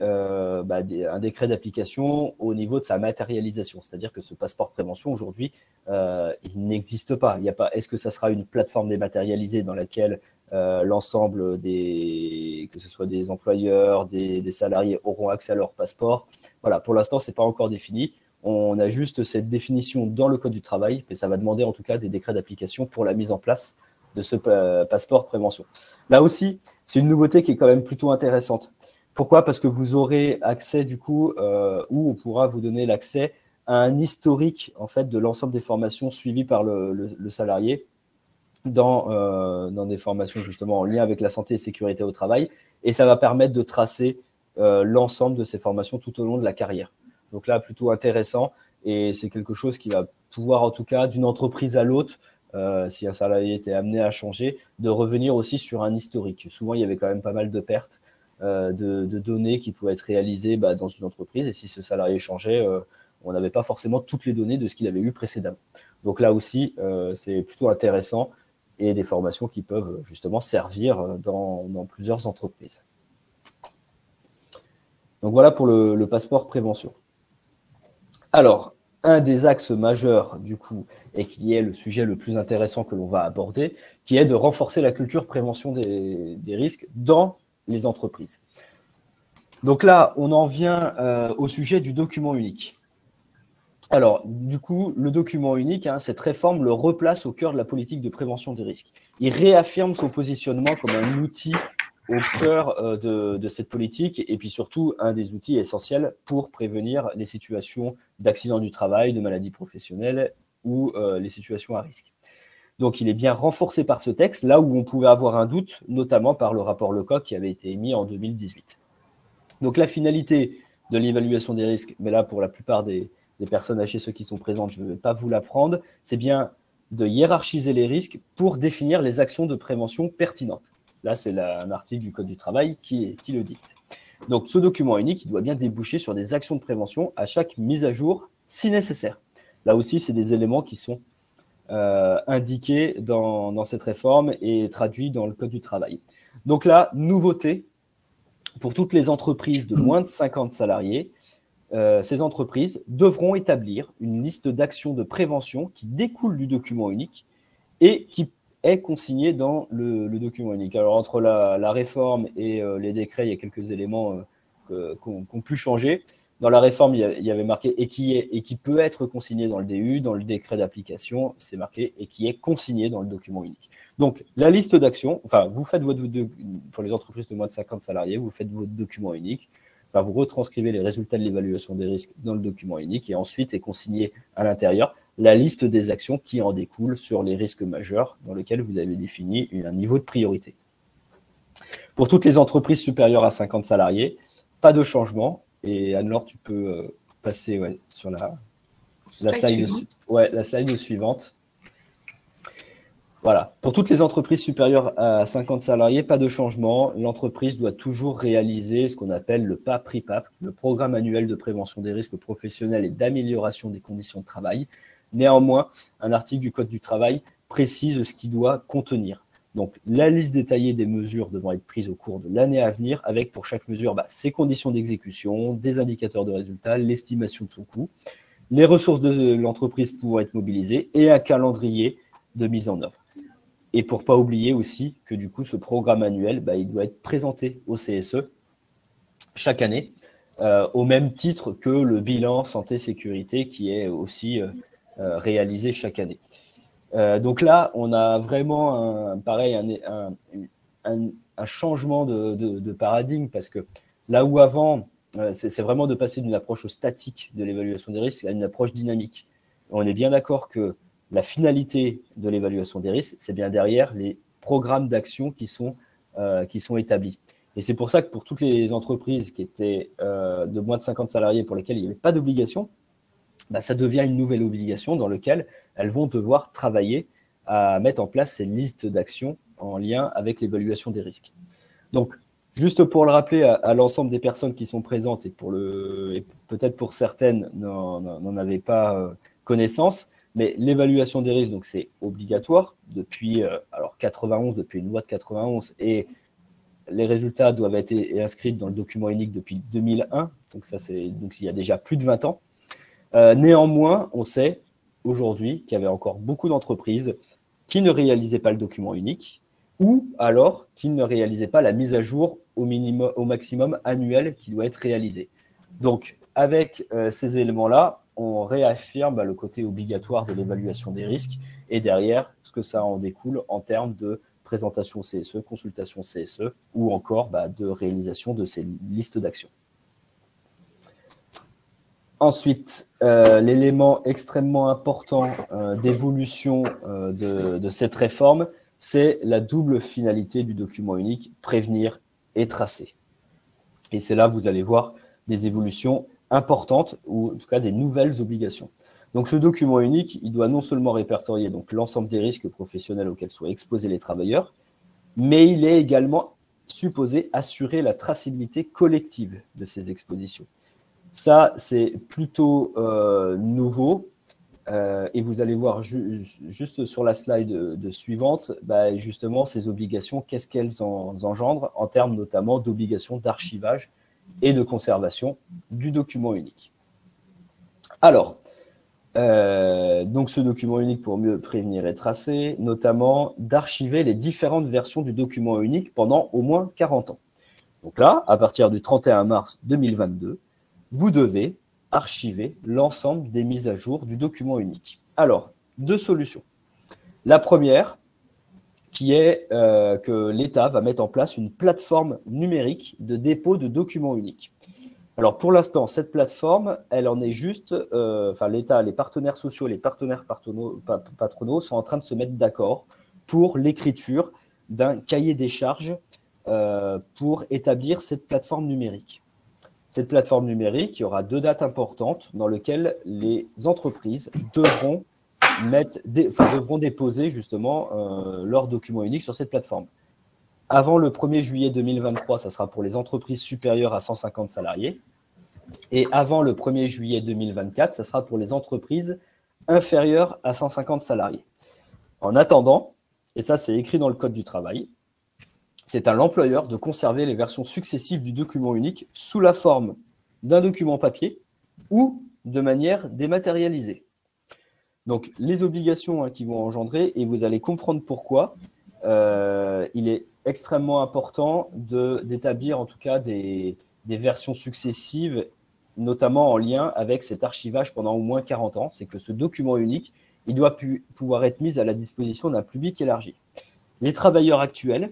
un décret d'application au niveau de sa matérialisation. C'est-à-dire que ce passeport prévention, aujourd'hui, il n'existe pas. Il n'y a pas. Est-ce que ça sera une plateforme dématérialisée dans laquelle l'ensemble que ce soit des employeurs, des salariés, auront accès à leur passeport? Voilà, pour l'instant, ce n'est pas encore défini. On a juste cette définition dans le Code du travail, mais ça va demander en tout cas des décrets d'application pour la mise en place de ce passeport prévention. Là aussi, c'est une nouveauté qui est quand même plutôt intéressante. Pourquoi? Parce que vous aurez accès du coup, où on pourra vous donner l'accès à un historique en fait de l'ensemble des formations suivies par le salarié dans des formations justement en lien avec la santé et sécurité au travail. Et ça va permettre de tracer l'ensemble de ces formations tout au long de la carrière. Donc là, plutôt intéressant. Et c'est quelque chose qui va pouvoir, en tout cas, d'une entreprise à l'autre, si un salarié était amené à changer, de revenir aussi sur un historique. Souvent, il y avait quand même pas mal de pertes de données qui pouvaient être réalisées dans une entreprise. Et si ce salarié changeait, on n'avait pas forcément toutes les données de ce qu'il avait eu précédemment. Donc là aussi, c'est plutôt intéressant et des formations qui peuvent justement servir dans plusieurs entreprises. Donc voilà pour le passeport prévention. Alors, un des axes majeurs, du coup, et qui est le sujet le plus intéressant que l'on va aborder, qui est de renforcer la culture prévention des risques dans les entreprises. Donc là, on en vient au sujet du document unique. Alors, du coup, le document unique, cette réforme le replace au cœur de la politique de prévention des risques. Il réaffirme son positionnement comme un outil au cœur de cette politique et puis surtout un des outils essentiels pour prévenir les situations d'accidents du travail, de maladies professionnelles ou les situations à risque. Donc, il est bien renforcé par ce texte, là où on pouvait avoir un doute, notamment par le rapport Lecoq qui avait été émis en 2018. Donc, la finalité de l'évaluation des risques, mais là, pour la plupart des personnes chez ceux qui sont présentes, je ne vais pas vous l'apprendre, c'est bien de hiérarchiser les risques pour définir les actions de prévention pertinentes. Là, c'est un article du Code du travail qui le dicte. Donc, ce document unique, il doit bien déboucher sur des actions de prévention à chaque mise à jour, si nécessaire. Là aussi, c'est des éléments qui sont indiqués dans cette réforme et traduits dans le Code du travail. Donc là, nouveauté, pour toutes les entreprises de moins de 50 salariés, ces entreprises devront établir une liste d'actions de prévention qui découle du document unique et qui est consignée dans le document unique. Alors, entre la réforme et les décrets, il y a quelques éléments qui ont pu changer. Dans la réforme, il y avait marqué « et qui peut être consigné dans le DU », dans le décret d'application, c'est marqué « et qui est consigné dans le document unique ». Donc, la liste d'actions, enfin, vous faites pour les entreprises de moins de 50 salariés, vous faites votre document unique. Enfin, vous retranscrivez les résultats de l'évaluation des risques dans le document unique et ensuite est consigné à l'intérieur la liste des actions qui en découlent sur les risques majeurs dans lesquels vous avez défini un niveau de priorité. Pour toutes les entreprises supérieures à 50 salariés, pas de changement. Et Anne-Laure, tu peux passer sur la slide suivante. Voilà. Pour toutes les entreprises supérieures à 50 salariés, pas de changement. L'entreprise doit toujours réaliser ce qu'on appelle le PAPRIPAP, le programme annuel de prévention des risques professionnels et d'amélioration des conditions de travail. Néanmoins, un article du Code du travail précise ce qu'il doit contenir. Donc, la liste détaillée des mesures devront être prises au cours de l'année à venir, avec pour chaque mesure ses conditions d'exécution, des indicateurs de résultats, l'estimation de son coût, les ressources de l'entreprise pouvant être mobilisées et un calendrier de mise en œuvre. Et pour ne pas oublier aussi que du coup, ce programme annuel, il doit être présenté au CSE chaque année, au même titre que le bilan santé-sécurité qui est aussi réalisé chaque année. Donc là, on a vraiment un changement de paradigme parce que là où avant, c'est vraiment de passer d'une approche statique de l'évaluation des risques à une approche dynamique. On est bien d'accord que la finalité de l'évaluation des risques, c'est bien derrière les programmes d'action qui sont établis. Et c'est pour ça que pour toutes les entreprises qui étaient de moins de 50 salariés pour lesquelles il n'y avait pas d'obligation, ça devient une nouvelle obligation dans laquelle elles vont devoir travailler à mettre en place ces listes d'actions en lien avec l'évaluation des risques. Donc, juste pour le rappeler à l'ensemble des personnes qui sont présentes et peut-être pour certaines n'en avaient pas connaissance, mais l'évaluation des risques, donc c'est obligatoire depuis 91, depuis une loi de 91, et les résultats doivent être inscrits dans le document unique depuis 2001, donc il y a déjà plus de 20 ans. Néanmoins, on sait aujourd'hui qu'il y avait encore beaucoup d'entreprises qui ne réalisaient pas le document unique ou alors qui ne réalisaient pas la mise à jour au maximum annuel qui doit être réalisée. Donc, avec ces éléments-là, on réaffirme le côté obligatoire de l'évaluation des risques et derrière, ce que ça en découle en termes de présentation CSE, consultation CSE ou encore de réalisation de ces listes d'actions. Ensuite, l'élément extrêmement important d'évolution de cette réforme, c'est la double finalité du document unique, prévenir et tracer. Et c'est là, vous allez voir des évolutions importantes ou en tout cas des nouvelles obligations. Donc, ce document unique, il doit non seulement répertorier l'ensemble des risques professionnels auxquels soient exposés les travailleurs, mais il est également supposé assurer la traçabilité collective de ces expositions. Ça, c'est plutôt nouveau. Et vous allez voir juste sur la slide suivante, justement, ces obligations, qu'est-ce qu'elles engendrent en termes notamment d'obligations d'archivage et de conservation du document unique. Alors, Donc ce document unique pour mieux prévenir et tracer, notamment d'archiver les différentes versions du document unique pendant au moins 40 ans. Donc là, à partir du 31 mars 2022, vous devez archiver l'ensemble des mises à jour du document unique. Alors, deux solutions. La première, qui est que l'État va mettre en place une plateforme numérique de dépôt de documents uniques. Alors, pour l'instant, cette plateforme, elle en est juste, l'État, les partenaires sociaux, les partenaires patronaux sont en train de se mettre d'accord pour l'écriture d'un cahier des charges pour établir cette plateforme numérique. Cette plateforme numérique, il y aura 2 dates importantes dans lesquelles les entreprises devront déposer justement leurs documents uniques sur cette plateforme. Avant le 1er juillet 2023, ça sera pour les entreprises supérieures à 150 salariés. Et avant le 1er juillet 2024, ça sera pour les entreprises inférieures à 150 salariés. En attendant, et ça c'est écrit dans le Code du travail, c'est à l'employeur de conserver les versions successives du document unique sous la forme d'un document papier ou de manière dématérialisée. Donc, les obligations qui vont engendrer, et vous allez comprendre pourquoi, il est extrêmement important d'établir en tout cas des versions successives, notamment en lien avec cet archivage pendant au moins 40 ans. C'est que ce document unique, il doit pouvoir être mis à la disposition d'un public élargi. Les travailleurs actuels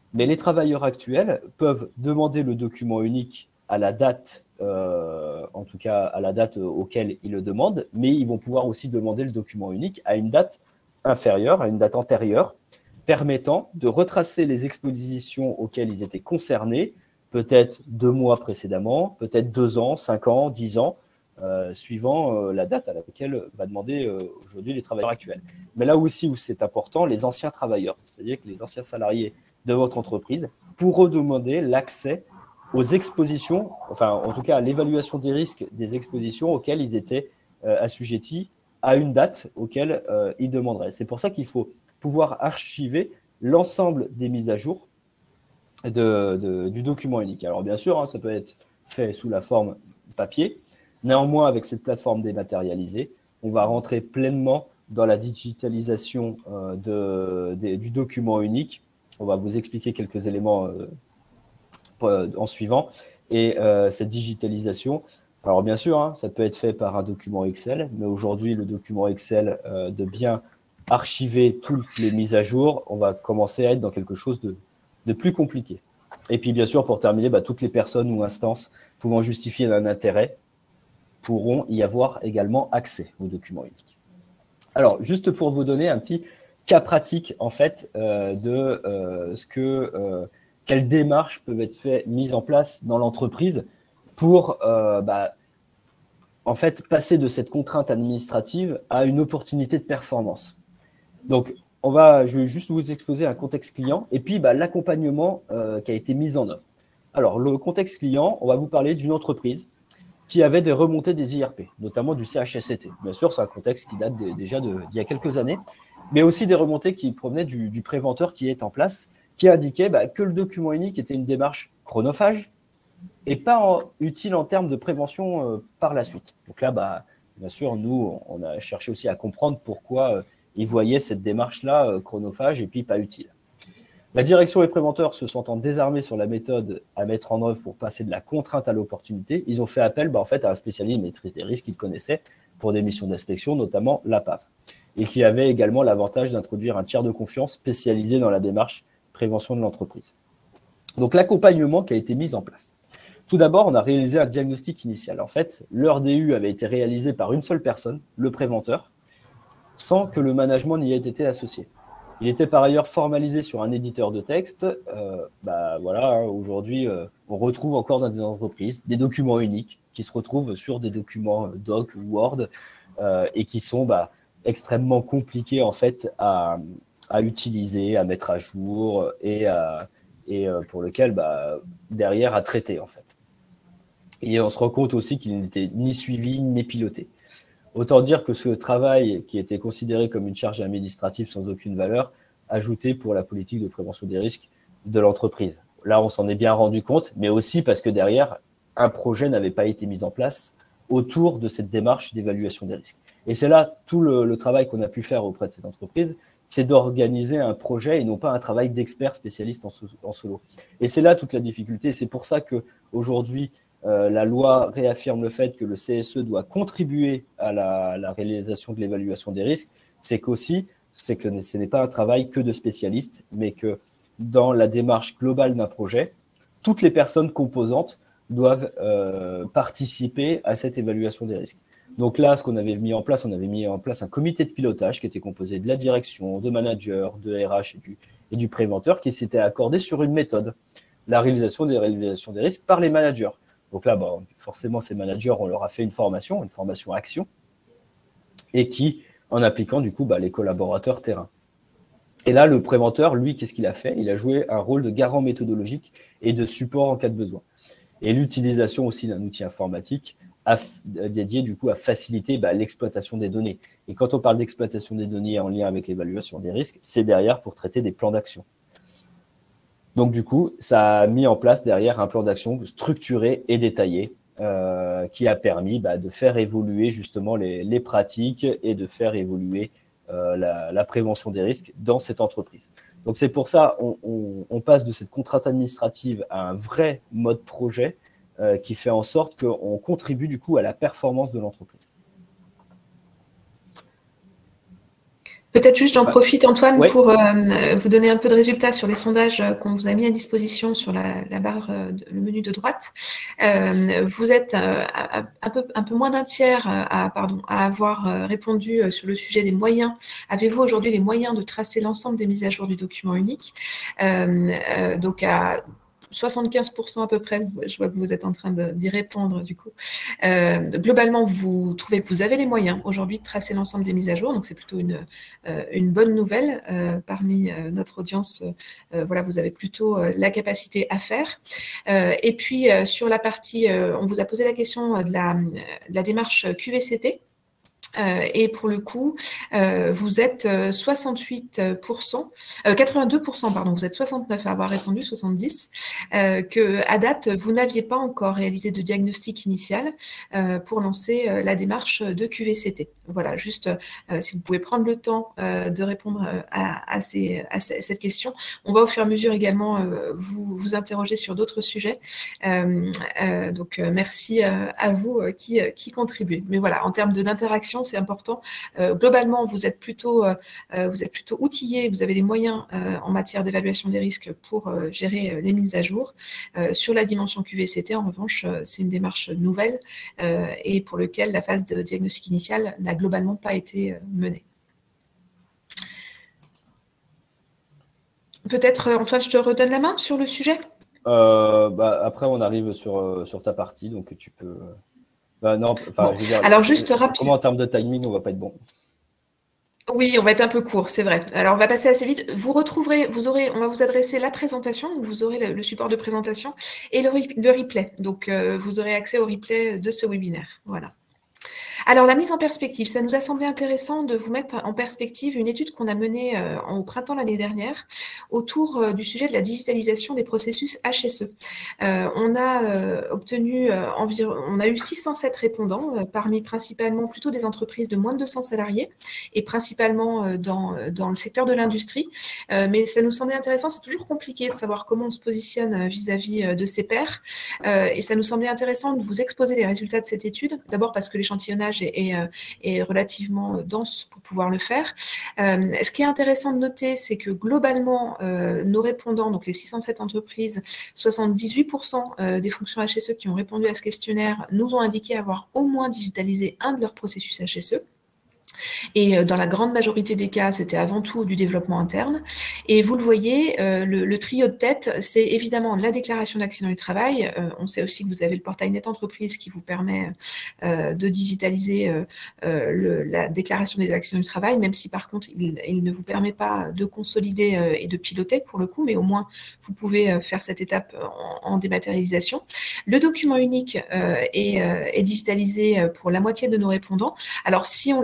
peuvent demander le document unique à la date, en tout cas à la date auquel ils le demandent, mais ils vont pouvoir aussi demander le document unique à une date inférieure, à une date antérieure, permettant de retracer les expositions auxquelles ils étaient concernés, peut-être 2 mois précédemment, peut-être 2 ans, 5 ans, 10 ans, suivant la date à laquelle va demander aujourd'hui les travailleurs actuels. Mais là aussi où c'est important, les anciens travailleurs, c'est-à-dire que les anciens salariés de votre entreprise pourront demander l'accès aux expositions, enfin en tout cas à l'évaluation des risques des expositions auxquelles ils étaient assujettis à une date auquel ils demanderaient. C'est pour ça qu'il faut pouvoir archiver l'ensemble des mises à jour du document unique. Alors bien sûr, ça peut être fait sous la forme papier. Néanmoins, avec cette plateforme dématérialisée, on va rentrer pleinement dans la digitalisation du document unique. On va vous expliquer quelques éléments en suivant. Et cette digitalisation, alors bien sûr, ça peut être fait par un document Excel, mais aujourd'hui, le document Excel, de bien archiver toutes les mises à jour, on va commencer à être dans quelque chose de plus compliqué. Et puis, bien sûr, pour terminer, toutes les personnes ou instances pouvant justifier d'un intérêt pourront y avoir également accès au document unique. Alors, juste pour vous donner un petit cas pratique, en fait, quelles démarches peuvent être mises en place dans l'entreprise pour, en fait, passer de cette contrainte administrative à une opportunité de performance. Donc, je vais juste vous exposer un contexte client et puis l'accompagnement qui a été mis en œuvre. Alors, le contexte client, on va vous parler d'une entreprise qui avait des remontées des IRP, notamment du CHSCT. Bien sûr, c'est un contexte qui date déjà d'il y a quelques années, mais aussi des remontées qui provenaient du préventeur qui est en place, qui indiquait que le document unique était une démarche chronophage et pas utile en termes de prévention par la suite. Donc là, bien sûr, nous, on a cherché aussi à comprendre pourquoi ils voyaient cette démarche-là chronophage et puis pas utile. La direction et préventeurs se sentant désarmés sur la méthode à mettre en œuvre pour passer de la contrainte à l'opportunité, ils ont fait appel en fait, à un spécialiste de maîtrise des risques qu'ils connaissaient pour des missions d'inspection, notamment l'APAV, et qui avait également l'avantage d'introduire un tiers de confiance spécialisé dans la démarche prévention de l'entreprise. Donc l'accompagnement qui a été mis en place. Tout d'abord, on a réalisé un diagnostic initial. En fait, l'ERDU avait été réalisé par une seule personne, le préventeur, sans que le management n'y ait été associé. Il était par ailleurs formalisé sur un éditeur de texte. Aujourd'hui, on retrouve encore dans des entreprises des documents uniques qui se retrouvent sur des documents doc ou Word et qui sont extrêmement compliqués en fait à utiliser, à mettre à jour et pour lequel derrière à traiter en fait. Et on se rend compte aussi qu'il n'était ni suivi ni piloté. Autant dire que ce travail qui était considéré comme une charge administrative sans aucune valeur, ajouté pour la politique de prévention des risques de l'entreprise. Là, on s'en est bien rendu compte, mais aussi parce que derrière, un projet n'avait pas été mis en place autour de cette démarche d'évaluation des risques. Et c'est là tout le travail qu'on a pu faire auprès de cette entreprise, c'est d'organiser un projet et non pas un travail d'expert spécialiste en solo. Et c'est là toute la difficulté. C'est pour ça qu'aujourd'hui, la loi réaffirme le fait que le CSE doit contribuer à la réalisation de l'évaluation des risques. C'est que ce n'est pas un travail que de spécialistes, mais que dans la démarche globale d'un projet, toutes les personnes composantes doivent participer à cette évaluation des risques. Donc là, ce qu'on avait mis en place, on avait mis en place un comité de pilotage qui était composé de la direction, de managers, de RH et du préventeur qui s'était accordé sur une méthode, la réalisation des risques par les managers. Donc là, forcément, ces managers, on leur a fait une formation action, et qui, en appliquant du coup les collaborateurs terrain. Et là, le préventeur, lui, qu'est-ce qu'il a fait? Il a joué un rôle de garant méthodologique et de support en cas de besoin. Et l'utilisation aussi d'un outil informatique dédié du coup à faciliter l'exploitation des données. Et quand on parle d'exploitation des données en lien avec l'évaluation des risques, c'est derrière pour traiter des plans d'action. Donc du coup, ça a mis en place derrière un plan d'action structuré et détaillé qui a permis de faire évoluer justement les pratiques et de faire évoluer la prévention des risques dans cette entreprise. Donc c'est pour ça on passe de cette contrainte administrative à un vrai mode projet qui fait en sorte qu'on contribue du coup à la performance de l'entreprise. Peut-être juste, j'en profite, Antoine, oui, pour vous donner un peu de résultats sur les sondages qu'on vous a mis à disposition sur la barre, le menu de droite. Vous êtes un peu moins d'un tiers à avoir répondu sur le sujet des moyens. Avez-vous aujourd'hui les moyens de tracer l'ensemble des mises à jour du document unique? Donc, à 75% à peu près, je vois que vous êtes en train d'y répondre du coup. Globalement, vous trouvez que vous avez les moyens aujourd'hui de tracer l'ensemble des mises à jour, donc c'est plutôt une bonne nouvelle parmi notre audience. Voilà, vous avez plutôt la capacité à faire. Et puis sur la partie, on vous a posé la question de la démarche QVCT. Et pour le coup, vous êtes 68%, 82%, pardon, vous êtes 69 à avoir répondu, 70, que à date, vous n'aviez pas encore réalisé de diagnostic initial pour lancer la démarche de QVCT. Voilà, juste si vous pouvez prendre le temps de répondre à cette question. On va au fur et à mesure également vous interroger sur d'autres sujets. Donc, merci à vous qui contribuez. Mais voilà, en termes d'interaction, c'est important. Globalement, vous êtes plutôt outillé, vous avez les moyens en matière d'évaluation des risques pour gérer les mises à jour. Sur la dimension QVCT, en revanche, c'est une démarche nouvelle et pour laquelle la phase de diagnostic initial n'a globalement pas été menée. Peut-être, Antoine, je te redonne la main sur le sujet. Après, on arrive sur ta partie, donc tu peux... non, enfin, bon. Je veux dire, alors juste rapidement. Comment en termes de timing, on va pas être bon? Oui, on va être un peu court, c'est vrai. Alors, on va passer assez vite. Vous retrouverez, on va vous adresser la présentation, vous aurez le support de présentation et le replay. Donc, vous aurez accès au replay de ce webinaire. Voilà. Alors, la mise en perspective, ça nous a semblé intéressant de vous mettre en perspective une étude qu'on a menée au printemps l'année dernière autour du sujet de la digitalisation des processus HSE. On a obtenu on a eu 607 répondants, parmi principalement plutôt des entreprises de moins de 200 salariés et principalement dans le secteur de l'industrie. Mais ça nous semblait intéressant, c'est toujours compliqué de savoir comment on se positionne vis-à-vis de ses pairs. Et ça nous semblait intéressant de vous exposer les résultats de cette étude, d'abord parce que l'échantillonnage est relativement dense pour pouvoir le faire. Ce qui est intéressant de noter, c'est que globalement, nos répondants, donc les 607 entreprises, 78% des fonctions HSE qui ont répondu à ce questionnaire nous ont indiqué avoir au moins digitalisé un de leurs processus HSE. Et dans la grande majorité des cas, c'était avant tout du développement interne. Et vous le voyez, le trio de tête, c'est évidemment la déclaration d'accident du travail. On sait aussi que vous avez le portail Net Entreprise qui vous permet de digitaliser la déclaration des accidents du travail, même si par contre, il ne vous permet pas de consolider et de piloter pour le coup, mais au moins, vous pouvez faire cette étape en dématérialisation. Le document unique est digitalisé pour la moitié de nos répondants. Alors, et puis la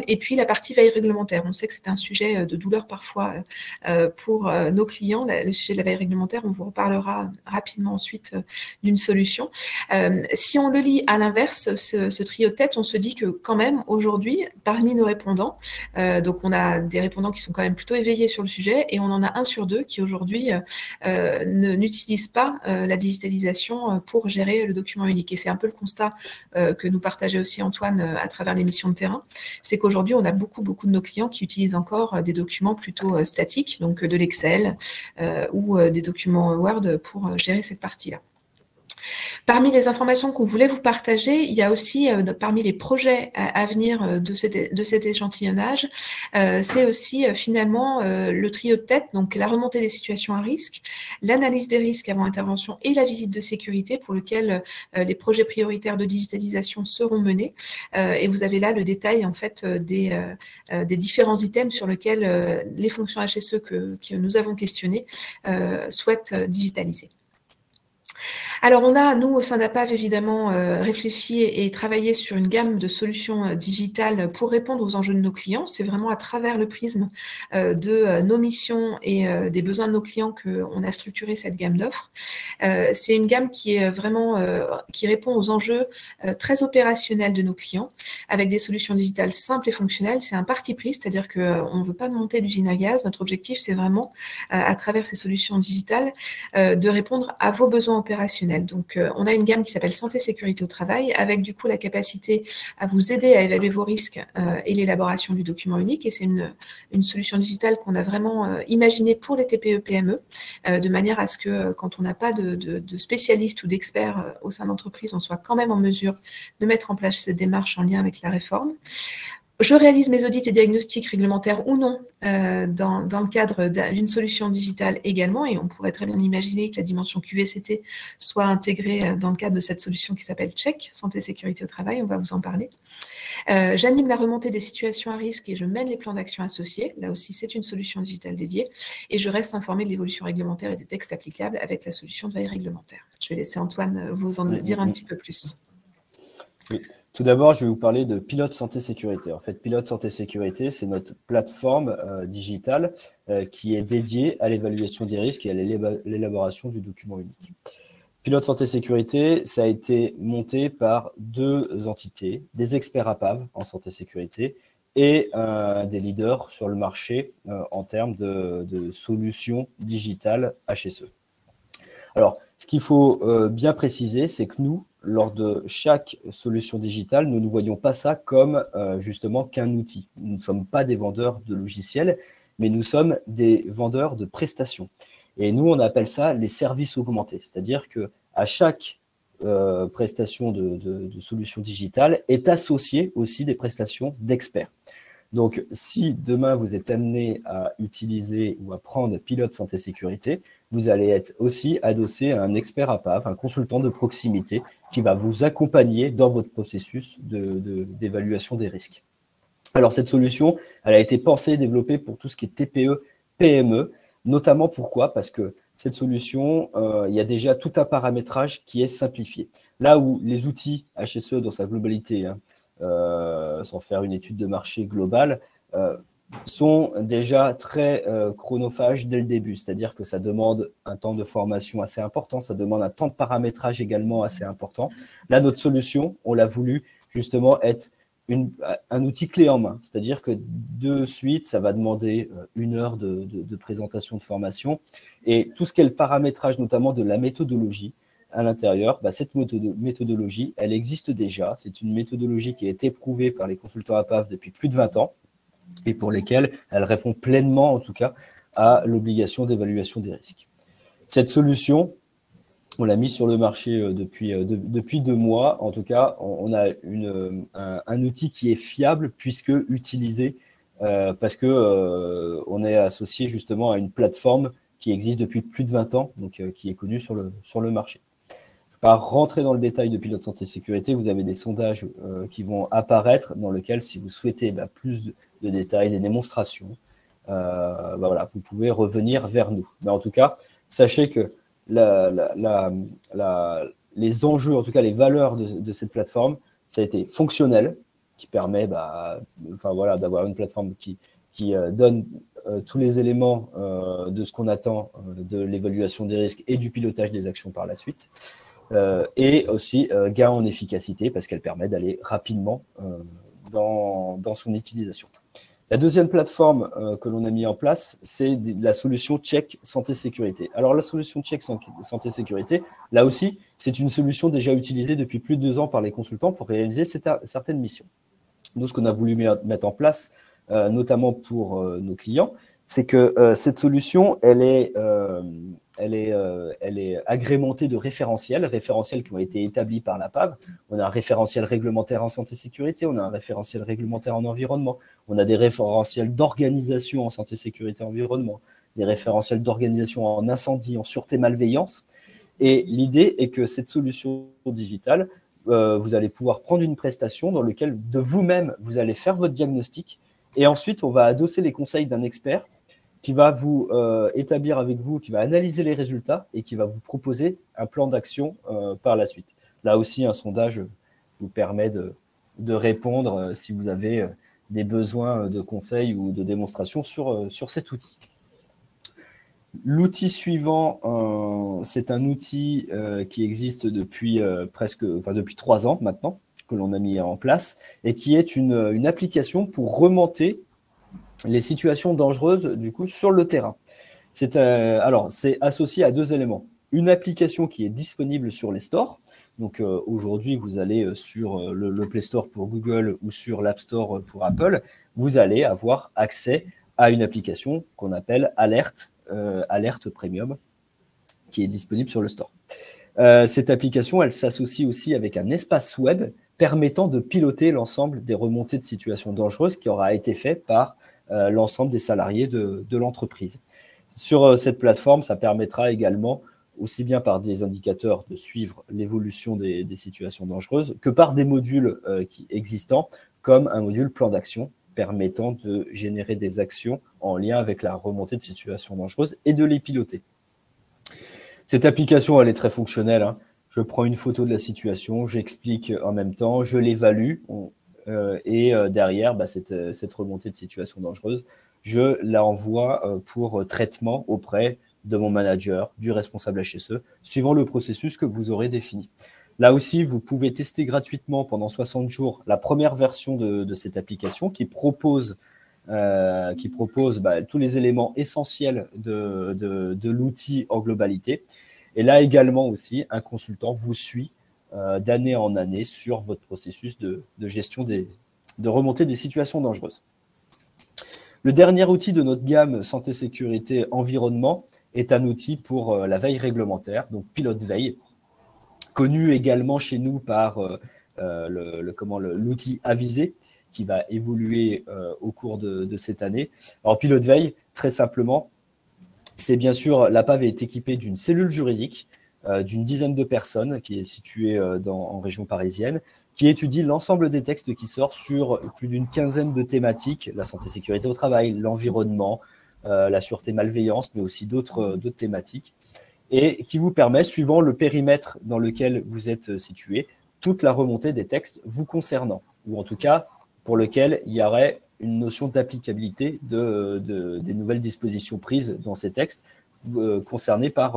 partie veille réglementaire. On sait que c'est un sujet de douleur parfois pour nos clients, le sujet de la veille réglementaire. On vous reparlera rapidement ensuite d'une solution. Si on le lit à l'inverse, ce trio de tête, on se dit que quand même, aujourd'hui, parmi nos répondants, donc on a des répondants qui sont quand même plutôt éveillés sur le sujet et on en a 1 sur 2 qui aujourd'hui n'utilisent pas la digitalisation pour gérer le document unique. Et c'est un peu le constat que nous partageait aussi Antoine à travers les missions de terrain, c'est qu'aujourd'hui, on a beaucoup de nos clients qui utilisent encore des documents plutôt statiques, donc de l'Excel ou des documents Word pour gérer cette partie-là. Parmi les informations qu'on voulait vous partager, il y a aussi, parmi les projets à venir de cet échantillonnage, c'est aussi finalement le trio de tête, donc la remontée des situations à risque, l'analyse des risques avant intervention et la visite de sécurité pour lequel les projets prioritaires de digitalisation seront menés. Et vous avez là le détail en fait des différents items sur lesquels les fonctions HSE que nous avons questionnées souhaitent digitaliser. Alors, on a, nous, au sein d'APAV, évidemment, réfléchi et travaillé sur une gamme de solutions digitales pour répondre aux enjeux de nos clients. C'est vraiment à travers le prisme de nos missions et des besoins de nos clients qu'on a structuré cette gamme d'offres. C'est une gamme qui est vraiment, qui répond aux enjeux très opérationnels de nos clients, avec des solutions digitales simples et fonctionnelles. C'est un parti pris, c'est-à-dire qu'on ne veut pas monter d'usine à gaz. Notre objectif, c'est vraiment, à travers ces solutions digitales, de répondre à vos besoins opérationnels. Donc, on a une gamme qui s'appelle Santé Sécurité au Travail, avec du coup la capacité à vous aider à évaluer vos risques et l'élaboration du document unique. Et c'est une solution digitale qu'on a vraiment imaginée pour les TPE-PME, de manière à ce que quand on n'a pas de spécialistes ou d'experts au sein d'entreprise, on soit quand même en mesure de mettre en place cette démarche en lien avec la réforme. Je réalise mes audits et diagnostics réglementaires ou non dans le cadre d'une solution digitale également, et on pourrait très bien imaginer que la dimension QVCT soit intégrée dans le cadre de cette solution qui s'appelle Check, Santé Sécurité au Travail, on va vous en parler. J'anime la remontée des situations à risque et je mène les plans d'action associés, là aussi c'est une solution digitale dédiée, et je reste informée de l'évolution réglementaire et des textes applicables avec la solution de veille réglementaire. Je vais laisser Antoine vous en dire un petit peu plus. Oui. Tout d'abord, je vais vous parler de Pilote Santé Sécurité. En fait, Pilote Santé Sécurité, c'est notre plateforme digitale qui est dédiée à l'évaluation des risques et à l'élaboration du document unique. Pilote Santé Sécurité, ça a été monté par 2 entités, des experts APAV en santé sécurité et des leaders sur le marché en termes de solutions digitales HSE. Alors, ce qu'il faut bien préciser, c'est que nous, lors de chaque solution digitale, nous ne voyons pas ça comme justement qu'un outil. Nous ne sommes pas des vendeurs de logiciels, mais nous sommes des vendeurs de prestations. Et nous, on appelle ça les services augmentés. C'est-à-dire qu'à chaque prestation de solution digitale est associée aussi des prestations d'experts. Donc, si demain vous êtes amené à utiliser ou à prendre Pilote Santé Sécurité, vous allez être aussi adossé à un expert APAV, un consultant de proximité qui va vous accompagner dans votre processus d'évaluation des risques. Alors, cette solution, elle a été pensée et développée pour tout ce qui est TPE, PME, notamment pourquoi? Parce que cette solution, il y a déjà tout un paramétrage qui est simplifié. Là où les outils HSE dans sa globalité, sans faire une étude de marché globale, sont déjà très chronophages dès le début, c'est-à-dire que ça demande un temps de formation assez important, ça demande un temps de paramétrage également assez important. Là, notre solution, on l'a voulu justement être un outil clé en main, c'est-à-dire que de suite, ça va demander 1 heure de présentation de formation et tout ce qui est le paramétrage, notamment de la méthodologie, à l'intérieur, cette méthodologie, elle existe déjà. C'est une méthodologie qui a été éprouvée par les consultants APAV depuis plus de 20 ans et pour lesquels elle répond pleinement, en tout cas, à l'obligation d'évaluation des risques. Cette solution, on l'a mise sur le marché depuis 2 mois. En tout cas, on a un outil qui est fiable puisque utilisé parce que on est associé justement à une plateforme qui existe depuis plus de 20 ans, donc qui est connue sur le marché. Pas rentrer dans le détail de Pilote Santé Sécurité, vous avez des sondages qui vont apparaître dans lesquels, si vous souhaitez plus de détails, des démonstrations, voilà, vous pouvez revenir vers nous. Mais en tout cas, sachez que les enjeux, en tout cas les valeurs de cette plateforme, ça a été fonctionnel, qui permet voilà, d'avoir une plateforme qui donne tous les éléments de ce qu'on attend de l'évaluation des risques et du pilotage des actions par la suite. Et aussi gain en efficacité parce qu'elle permet d'aller rapidement dans son utilisation. La deuxième plateforme que l'on a mis en place, c'est la solution Check Santé Sécurité. Alors la solution Check Santé Sécurité, là aussi, c'est une solution déjà utilisée depuis plus de 2 ans par les consultants pour réaliser certaines missions. Nous, ce qu'on a voulu mettre en place, notamment pour nos clients, c'est que cette solution, elle est agrémentée de référentiels qui ont été établis par la PAV. On a un référentiel réglementaire en santé-sécurité, on a un référentiel réglementaire en environnement, on a des référentiels d'organisation en santé-sécurité environnement, des référentiels d'organisation en incendie, en sûreté-malveillance. Et l'idée est que cette solution digitale, vous allez pouvoir prendre une prestation dans laquelle de vous-même, vous allez faire votre diagnostic et ensuite, on va adosser les conseils d'un expert qui va vous établir avec vous, qui va analyser les résultats et qui va vous proposer un plan d'action par la suite. Là aussi, un sondage vous permet de répondre si vous avez des besoins de conseils ou de démonstration sur cet outil. L'outil suivant, c'est un outil qui existe depuis depuis 3 ans maintenant, que l'on a mis en place, et qui est une application pour remonter les situations dangereuses du coup sur le terrain. C'est associé à 2 éléments. Une application qui est disponible sur les stores. Donc aujourd'hui, vous allez sur le Play Store pour Google ou sur l'App Store pour Apple, vous allez avoir accès à une application qu'on appelle Alert Premium, qui est disponible sur le store. Cette application, elle s'associe aussi avec un espace web permettant de piloter l'ensemble des remontées de situations dangereuses qui aura été fait par l'ensemble des salariés de l'entreprise. Sur cette plateforme, ça permettra également, aussi bien par des indicateurs, de suivre l'évolution des situations dangereuses que par des modules existants, comme un module plan d'action permettant de générer des actions en lien avec la remontée de situations dangereuses et de les piloter. Cette application, elle est très fonctionnelle, hein. Je prends une photo de la situation, j'explique en même temps, je l'évalue et derrière, cette remontée de situation dangereuse, je la envoie pour traitement auprès de mon manager, du responsable HSE, suivant le processus que vous aurez défini. Là aussi, vous pouvez tester gratuitement pendant 60 jours la première version de cette application qui propose tous les éléments essentiels de l'outil en globalité. Et là également aussi, un consultant vous suit d'année en année sur votre processus de gestion de remontée des situations dangereuses. Le dernier outil de notre gamme santé, sécurité, environnement est un outil pour la veille réglementaire, donc Pilote Veille, connu également chez nous par l'outil Avisé, qui va évoluer au cours de cette année. Alors, Pilote Veille, très simplement, c'est bien sûr, la PAV est équipée d'une cellule juridique d'une dizaine de personnes qui est située en région parisienne, qui étudie l'ensemble des textes qui sortent sur plus d'une quinzaine de thématiques, la santé sécurité au travail, l'environnement, la sûreté malveillance, mais aussi d'autres thématiques, et qui vous permet, suivant le périmètre dans lequel vous êtes situé, toute la remontée des textes vous concernant, ou en tout cas pour lequel il y aurait une notion d'applicabilité des nouvelles dispositions prises dans ces textes concernés par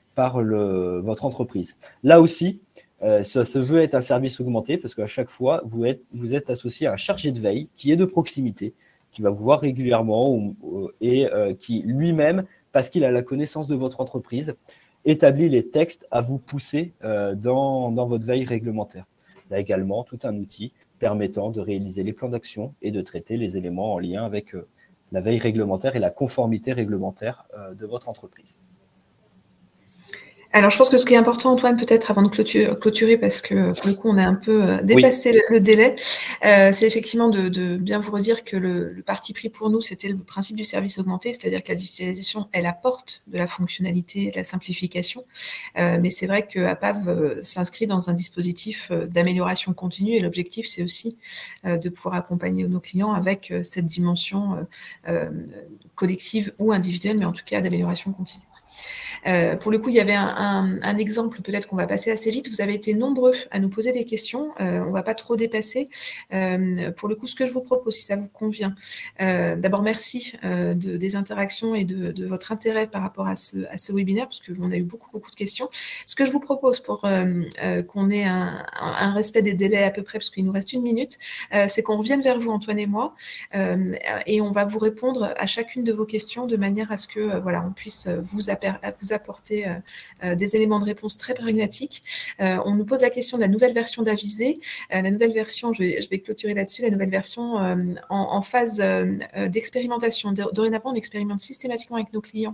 votre entreprise. Là aussi, ça se veut être un service augmenté parce qu'à chaque fois, vous êtes associé à un chargé de veille qui est de proximité, qui va vous voir régulièrement et qui lui-même, parce qu'il a la connaissance de votre entreprise, établit les textes à vous pousser dans votre veille réglementaire. Là également, tout un outil permettant de réaliser les plans d'action et de traiter les éléments en lien avec la veille réglementaire et la conformité réglementaire de votre entreprise. Alors, je pense que ce qui est important, Antoine, peut-être avant de clôturer, parce que pour le coup, on a un peu dépassé le délai, c'est effectivement de bien vous redire que le parti pris pour nous, c'était le principe du service augmenté, c'est-à-dire que la digitalisation, elle apporte de la fonctionnalité, de la simplification, mais c'est vrai que APAV s'inscrit dans un dispositif d'amélioration continue, et l'objectif, c'est aussi de pouvoir accompagner nos clients avec cette dimension collective ou individuelle, mais en tout cas d'amélioration continue. Pour le coup, il y avait un exemple, peut-être qu'on va passer assez vite. Vous avez été nombreux à nous poser des questions. On ne va pas trop dépasser. Pour le coup, ce que je vous propose, si ça vous convient, d'abord, merci des interactions et de votre intérêt par rapport à ce webinaire, parce qu'on a eu beaucoup de questions. Ce que je vous propose pour qu'on ait un respect des délais à peu près, parce qu'il nous reste 1 minute, c'est qu'on revienne vers vous, Antoine et moi, et on va vous répondre à chacune de vos questions de manière à ce que voilà, on puisse vous apporter des éléments de réponse très pragmatiques. On nous pose la question de la nouvelle version d'Avisé. La nouvelle version, je vais clôturer là-dessus, la nouvelle version en phase d'expérimentation. Dorénavant, on expérimente systématiquement avec nos clients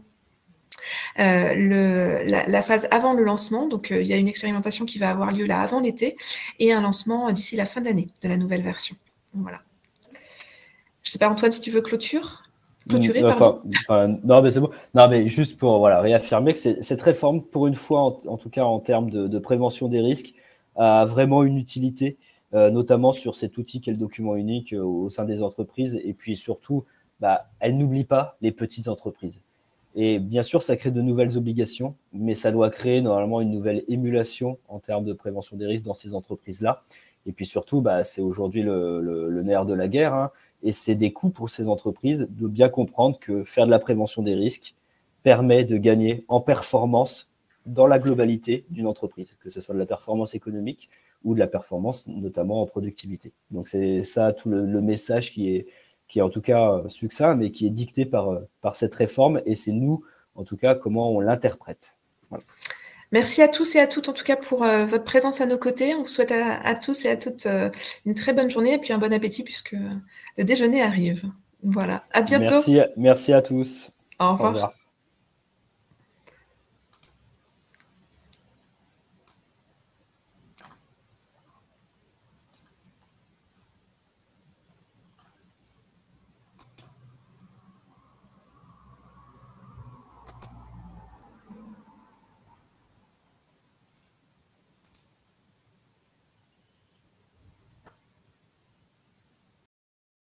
la phase avant le lancement. Donc, il y a une expérimentation qui va avoir lieu là avant l'été et un lancement d'ici la fin de l'année de la nouvelle version. Voilà. Je ne sais pas, Antoine, si tu veux clôturer, pardon. Non, mais c'est bon. Non, mais juste pour réaffirmer que cette réforme, pour une fois, en tout cas en termes de prévention des risques, a vraiment une utilité, notamment sur cet outil qu'est le document unique au sein des entreprises. Et puis surtout, elle n'oublie pas les petites entreprises. Et bien sûr, ça crée de nouvelles obligations, mais ça doit créer normalement une nouvelle émulation en termes de prévention des risques dans ces entreprises-là. Et puis surtout, c'est aujourd'hui le nerf de la guerre, hein, et c'est des coûts pour ces entreprises de bien comprendre que faire de la prévention des risques permet de gagner en performance dans la globalité d'une entreprise, que ce soit de la performance économique ou de la performance notamment en productivité. Donc c'est ça tout le message qui est en tout cas succinct, mais qui est dicté par cette réforme, et c'est nous, en tout cas, comment on l'interprète. Voilà. Merci à tous et à toutes, en tout cas, pour votre présence à nos côtés. On vous souhaite à tous et à toutes une très bonne journée et puis un bon appétit puisque le déjeuner arrive. Voilà, à bientôt. Merci à tous. Au revoir.